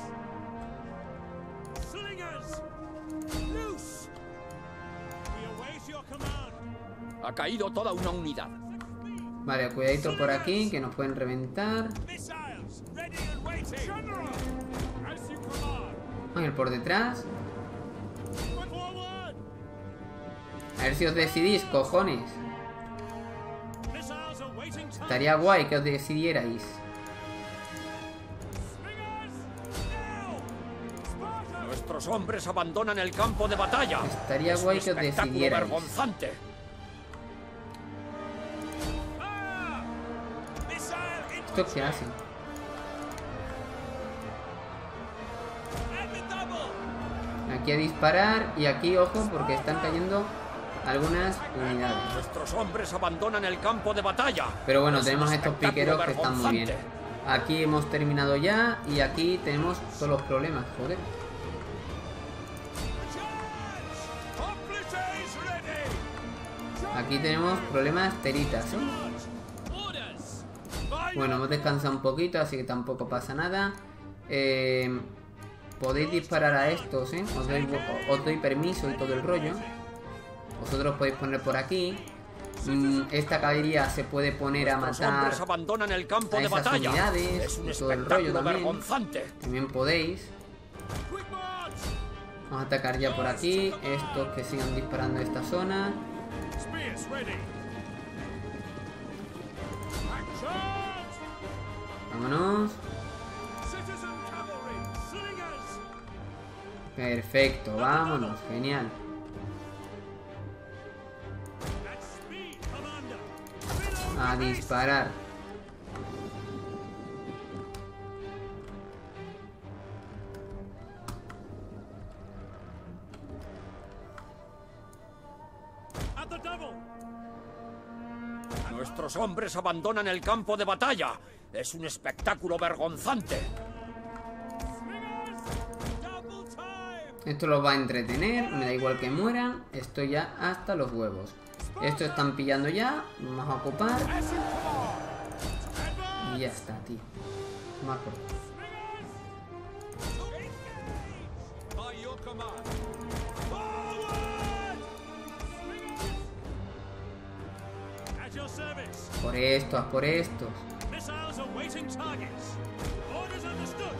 Slingers. Loose. We await your command. Ha caído toda una unidad. Vale, cuidadito por aquí que nos pueden reventar. Missiles ready and waiting. General. As you command. Vamos a ir por detrás. Forward. A ver si os decidís, cojones. Missiles awaiting targets. Estaría guay que os decidierais. Slingers. Now. Sparta. Nuestros hombres abandonan el campo de batalla. Estaría Es guay un que os espectáculo decidierais. vergonzante. Fire! Missile ¿Esto infantry! qué hace? At the double! Aquí a disparar y aquí, ojo, porque están cayendo algunas unidades. Nuestros hombres abandonan el campo de batalla. Pero bueno, Es tenemos un estos espectáculo piqueros que están muy bien. vergonzante. Aquí hemos terminado ya y aquí tenemos todos los problemas, joder. Charge! Hoplites ready! Aquí tenemos problemas teritas, ¿eh? Charge! Orders! Fire! Bueno, hemos descansado un poquito, así que tampoco pasa nada. Eh, podéis disparar a estos, ¿eh? Os doy, os doy permiso y todo el rollo. Vosotros podéis poner por aquí. Mm, esta caballería se puede poner a Nuestros matar hombres abandonan el campo a de esas batalla. unidades Es un y todo el rollo espectáculo también. vergonzante. También podéis. Quick march! Vamos a atacar ya por aquí. Estos que sigan disparando a esta zona. Spears ready! Charge! Vámonos. Citizen cavalry! Slingers! Perfecto, vámonos. Genial. At speed, commander! Below A disparar. At the double! Nuestros hombres abandonan el campo de batalla. Es un espectáculo vergonzante. Slingers! Double time! Esto los va a entretener. Me da igual que mueran. Estoy ya hasta los huevos. Estos están pillando ya. Vamos a ocupar. As you command! Advance! Y ya está, tío. Marco. Slingers! Engage! By your command! Forward! Slingers! At your service! Por estos, por estos. Missiles awaiting targets! Orders understood!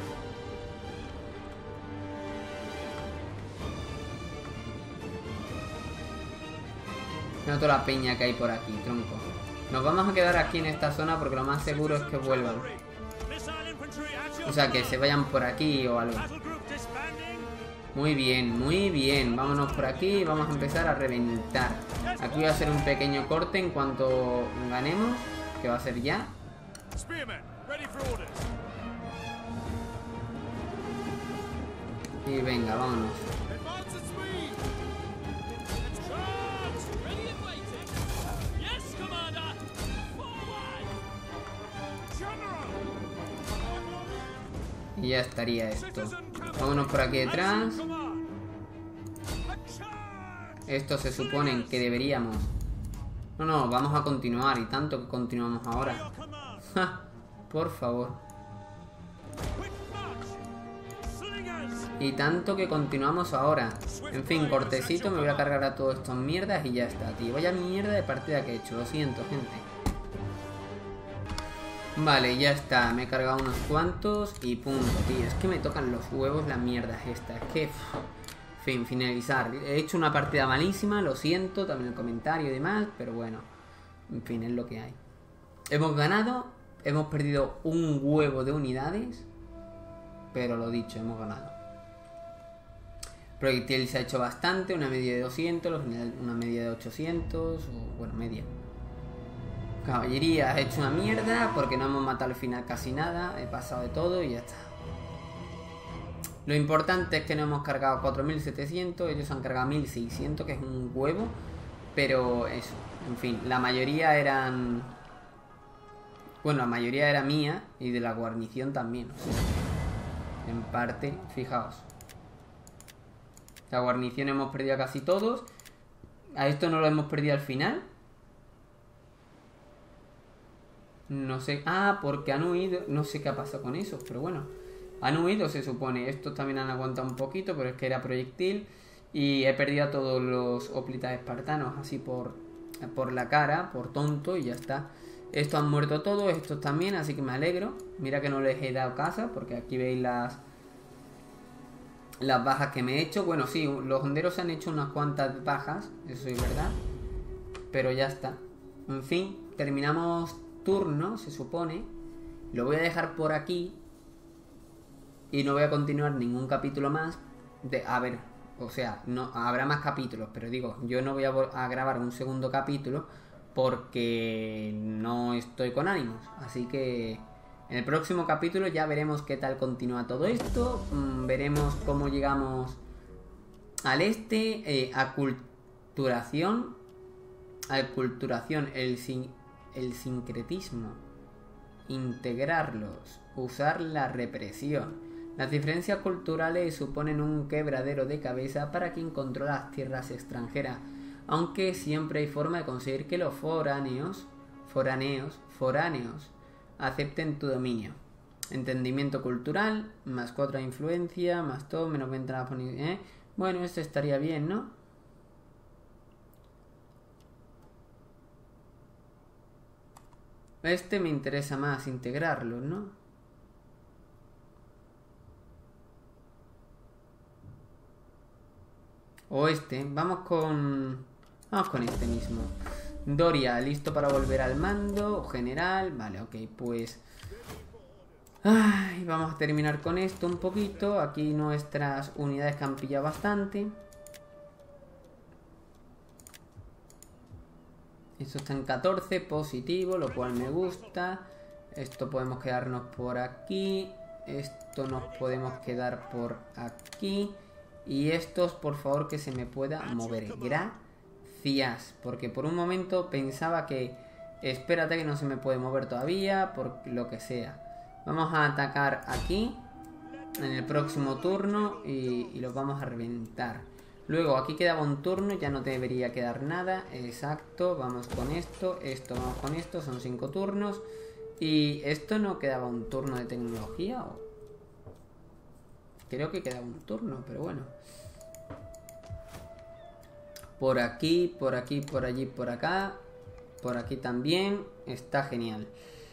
Mira toda la peña que hay por aquí, tronco. Nos vamos a quedar aquí en esta zona porque lo más seguro es que vuelvan. Missile infantry at your O sea, que command. se vayan por aquí o algo. Battle group disbanding! Muy bien, muy bien. Vámonos por aquí y vamos a empezar a reventar. Aquí voy a hacer un pequeño corte en cuanto ganemos, que va a ser ya. Spearmen, ready for orders! Y venga, vámonos. Advance at speed! Charge! Ready and waiting! Yes, Commander! Forward! General! Y ya estaría esto. Vámonos por aquí detrás. Command! Charge! Esto se supone que deberíamos... No, no, vamos a continuar. Y tanto que continuamos By ahora. your command! Ja, por favor. Quick march! Slingers! Y tanto que continuamos ahora. En fin, cortecito, me voy a cargar a todas estas mierdas y ya está, tío. Vaya mierda de partida que he hecho, lo siento, gente. Vale, ya está, me he cargado unos cuantos y punto, tío. Es que me tocan los huevos las mierdas estas. Es que... pff, en fin, finalizar. He hecho una partida malísima, lo siento, también el comentario y demás, pero bueno. En fin, es lo que hay. Hemos ganado, hemos perdido un huevo de unidades, pero lo dicho, hemos ganado. Proyectil se ha hecho bastante, una media de doscientos, los generales una media de ochocientos, o bueno, media. Caballería ha hecho una mierda porque no hemos matado al final casi nada, he pasado de todo y ya está. Lo importante es que no hemos cargado cuatro mil setecientos, ellos han cargado mil seiscientos, que es un huevo, pero eso, en fin, la mayoría eran... Bueno, la mayoría era mía y de la guarnición también, o sea, en parte, fijaos. La guarnición hemos perdido a casi todos. A esto no lo hemos perdido al final. No sé. Ah, porque han huido. No sé qué ha pasado con eso, pero bueno. Han huido, se supone. Estos también han aguantado un poquito, pero es que era proyectil. Y he perdido a todos los hoplitas espartanos así por, por la cara, por tonto, y ya está. Estos han muerto todos, estos también, así que me alegro. Mira que no les he dado casa, porque aquí veis las... Las bajas que me he hecho. Bueno, sí, los honderos han hecho unas cuantas bajas, eso es verdad. Pero ya está. En fin, terminamos turno, se supone. Lo voy a dejar por aquí. Y no voy a continuar ningún capítulo más. de, a ver, o sea, no habrá más capítulos, pero digo, yo no voy a, a grabar un segundo capítulo porque no estoy con ánimos. Así que en el próximo capítulo ya veremos qué tal continúa todo esto. Mmm, veremos cómo llegamos al este, eh, aculturación, aculturación, el, sin, el sincretismo, integrarlos, usar la represión. Las diferencias culturales suponen un quebradero de cabeza para quien controla las tierras extranjeras, aunque siempre hay forma de conseguir que los foráneos, foráneos, foráneos acepten tu dominio. Entendimiento cultural, más cuatro de influencia, más todo, menos ventaja. ¿eh? Bueno, esto estaría bien, ¿no? Este me interesa más integrarlo, ¿no? O este, vamos con... Vamos con este mismo. Doria, listo para volver al mando. General, vale, ok, pues... Ay, vamos a terminar con esto un poquito. Aquí nuestras unidades que han pillado bastante. Esto está en catorce, positivo, lo cual me gusta. Esto podemos quedarnos por aquí. Esto nos podemos quedar por aquí. Y estos, por favor, que se me pueda mover. Gracias. Porque por un momento pensaba que... Espérate que no se me puede mover todavía. Por lo que sea. Vamos a atacar aquí. En el próximo turno. Y, y los vamos a reventar. Luego aquí quedaba un turno. Ya no debería quedar nada. Exacto. Vamos con esto. Esto, vamos con esto. Son cinco turnos. Y esto no quedaba un turno de tecnología. ¿O? Creo que queda un turno, pero bueno. Por aquí, por aquí, por allí, por acá. Por aquí también. Está genial.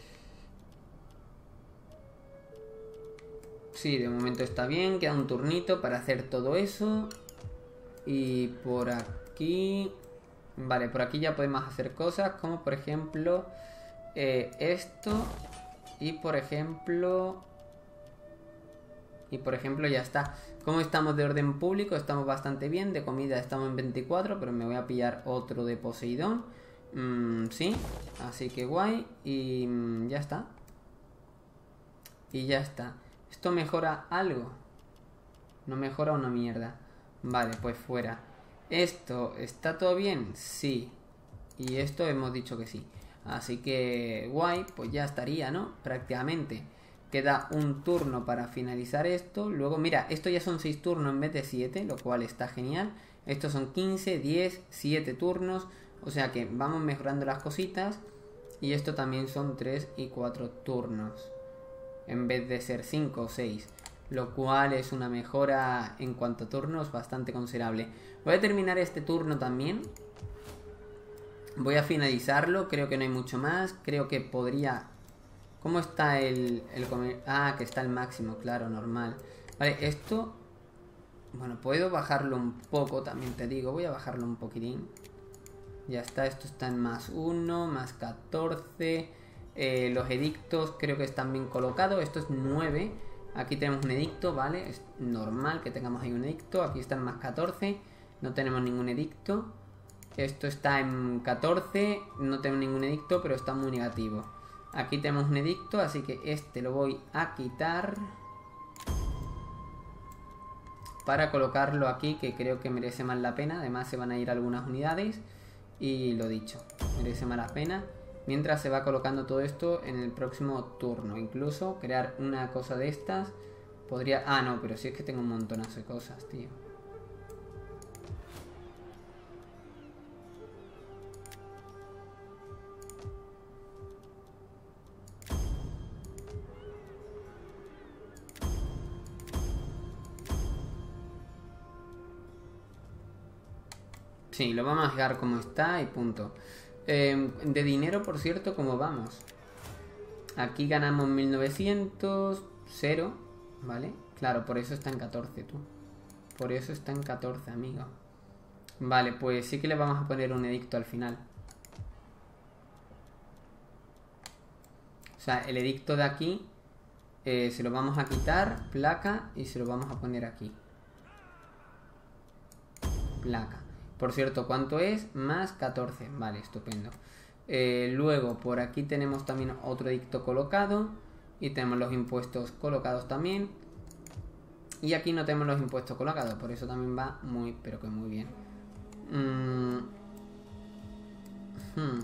Sí, de momento está bien. Queda un turnito para hacer todo eso. Y por aquí... Vale, por aquí ya podemos hacer cosas como por ejemplo... Eh, esto. Y por ejemplo... Y por ejemplo ya está. ¿Cómo estamos de orden público? Estamos bastante bien. De comida estamos en veinticuatro. Pero me voy a pillar otro de Poseidón. Mm, sí. Así que guay. Y mm, ya está. Y ya está. ¿Esto mejora algo? ¿No mejora una mierda? Vale, pues fuera. ¿Esto está todo bien? Sí. Y esto hemos dicho que sí. Así que guay. Pues ya estaría, ¿no? Prácticamente. Queda un turno para finalizar esto. Luego, mira, esto ya son seis turnos en vez de siete, lo cual está genial. Estos son quince, diez, siete turnos. O sea que vamos mejorando las cositas. Y esto también son tres y cuatro turnos. En vez de ser cinco o seis. Lo cual es una mejora en cuanto a turnos bastante considerable. Voy a terminar este turno también. Voy a finalizarlo. Creo que no hay mucho más. Creo que podría... ¿Cómo está el, el comer? Ah, que está el máximo, claro, normal. Vale, esto... Bueno, puedo bajarlo un poco, también te digo. Voy a bajarlo un poquitín. Ya está, esto está en más uno, más catorce. Eh, los edictos creo que están bien colocados. Esto es nueve. Aquí tenemos un edicto, ¿vale? Es normal que tengamos ahí un edicto. Aquí está en más catorce. No tenemos ningún edicto. Esto está en catorce. No tenemos ningún edicto, pero está muy negativo. Aquí tenemos un edicto, así que este lo voy a quitar para colocarlo aquí, que creo que merece más la pena. Además se van a ir algunas unidades. Y lo dicho, merece más la pena. Mientras se va colocando todo esto en el próximo turno. Incluso crear una cosa de estas podría... Ah, no, pero sí es que tengo un montonazo de cosas, tío. Sí, lo vamos a dejar como está y punto. Eh, de dinero, por cierto, ¿cómo vamos? Aquí ganamos mil novecientos, cero, ¿vale? Claro, por eso está en catorce, tú. Por eso está en catorce, amigo. Vale, pues sí que le vamos a poner un edicto al final. O sea, el edicto de aquí eh, se lo vamos a quitar, placa, y se lo vamos a poner aquí. placa. Por cierto, ¿cuánto es? Más catorce. Vale, estupendo. Eh, luego, por aquí tenemos también otro edicto colocado. Y tenemos los impuestos colocados también. Y aquí no tenemos los impuestos colocados. Por eso también va muy, pero que muy bien. Mm. Hmm.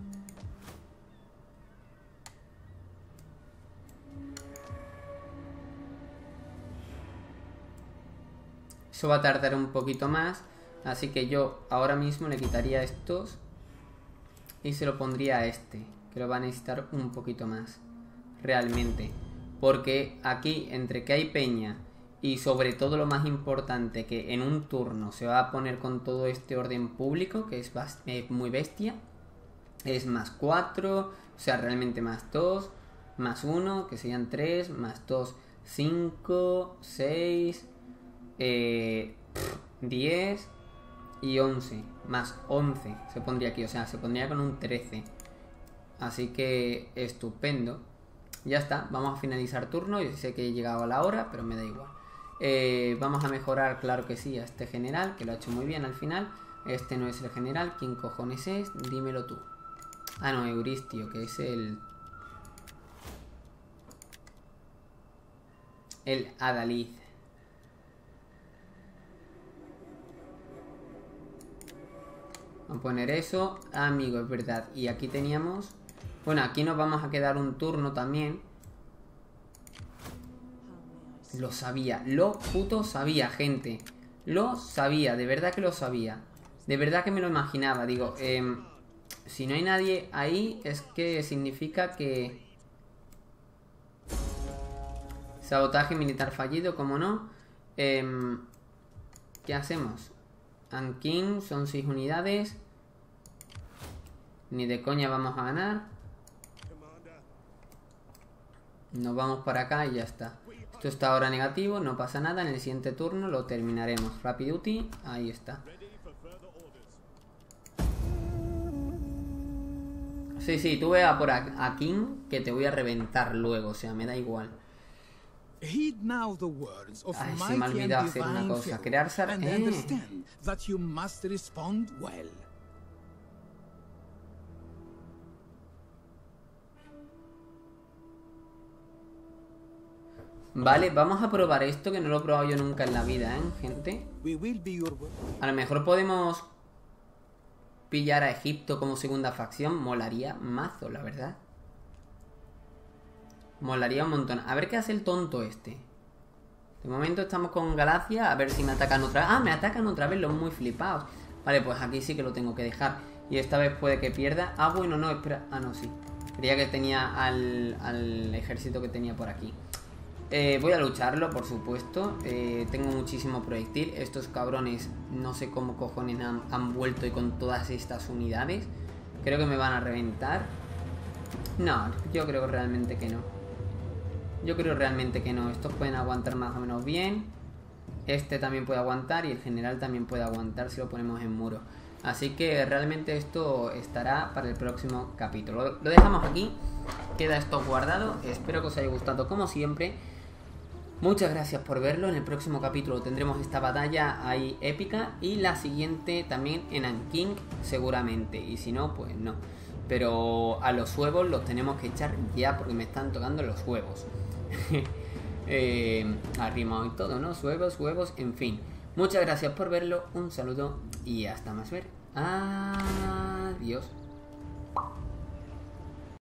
Eso va a tardar un poquito más. Así que yo ahora mismo le quitaría estos. Y se lo pondría a este. Que lo va a necesitar un poquito más. Realmente. Porque aquí, entre que hay peña y sobre todo lo más importante, que en un turno se va a poner con todo este orden público, que es, es muy bestia. Es más cuatro, o sea, realmente más dos, más uno, que serían tres, más dos, cinco, seis, eh, diez y once. Más once se pondría aquí, o sea, se pondría con un trece. Así que estupendo. Ya está, vamos a finalizar turno. Yo sé que he llegado a la hora, pero me da igual. Eh, vamos a mejorar, claro que sí, a este general, que lo ha hecho muy bien al final. Este no es el general, ¿quién cojones es? Dímelo tú. Ah, no, Euristio, que es el... El Adalid. Vamos a poner eso. Ah, amigo, es verdad. Y aquí teníamos... Bueno, aquí nos vamos a quedar un turno también. Lo sabía, lo puto sabía, gente. Lo sabía, de verdad que lo sabía. De verdad que me lo imaginaba. Digo, eh, si no hay nadie ahí, es que significa que... Sabotaje militar fallido, como no. Eh, ¿Qué hacemos? Ankin, son seis unidades. Ni de coña vamos a ganar. Nos vamos para acá y ya está. Esto está ahora negativo, no pasa nada. En el siguiente turno lo terminaremos. Rapid Duty, ahí está. Sí, sí, tú ve a por a, a King, que te voy a reventar luego. O sea, me da igual. Ay, se me ha olvidado hacer una cosa. Crear sar... Eh. Vale, vamos a probar esto, que no lo he probado yo nunca en la vida, ¿eh, gente? A lo mejor podemos pillar a Egipto como segunda facción. Molaría mazo, la verdad. Molaría un montón. A ver qué hace el tonto este. De momento estamos con Galacia. A ver si me atacan otra vez. Ah, me atacan otra vez los muy flipados. Vale, pues aquí sí que lo tengo que dejar. Y esta vez puede que pierda. Ah, bueno, no, espera. Ah, no, sí. Creía que tenía al, al ejército que tenía por aquí. Eh, voy a lucharlo, por supuesto. eh, Tengo muchísimo proyectil. Estos cabrones no sé cómo cojones han, han vuelto y con todas estas unidades. Creo que me van a reventar. No, yo creo realmente que no. Yo creo realmente que no. Estos pueden aguantar más o menos bien. Este también puede aguantar y el general también puede aguantar si lo ponemos en muro. Así que realmente esto estará para el próximo capítulo. Lo, lo dejamos aquí. Queda esto guardado. Espero que os haya gustado como siempre. Muchas gracias por verlo. En el próximo capítulo tendremos esta batalla ahí épica. Y la siguiente también en Anking seguramente. Y si no, pues no. Pero a los huevos los tenemos que echar ya porque me están tocando los huevos. eh, Arrimado y todo, ¿no? Huevos, huevos, en fin. Muchas gracias por verlo. Un saludo y hasta más ver. Adiós.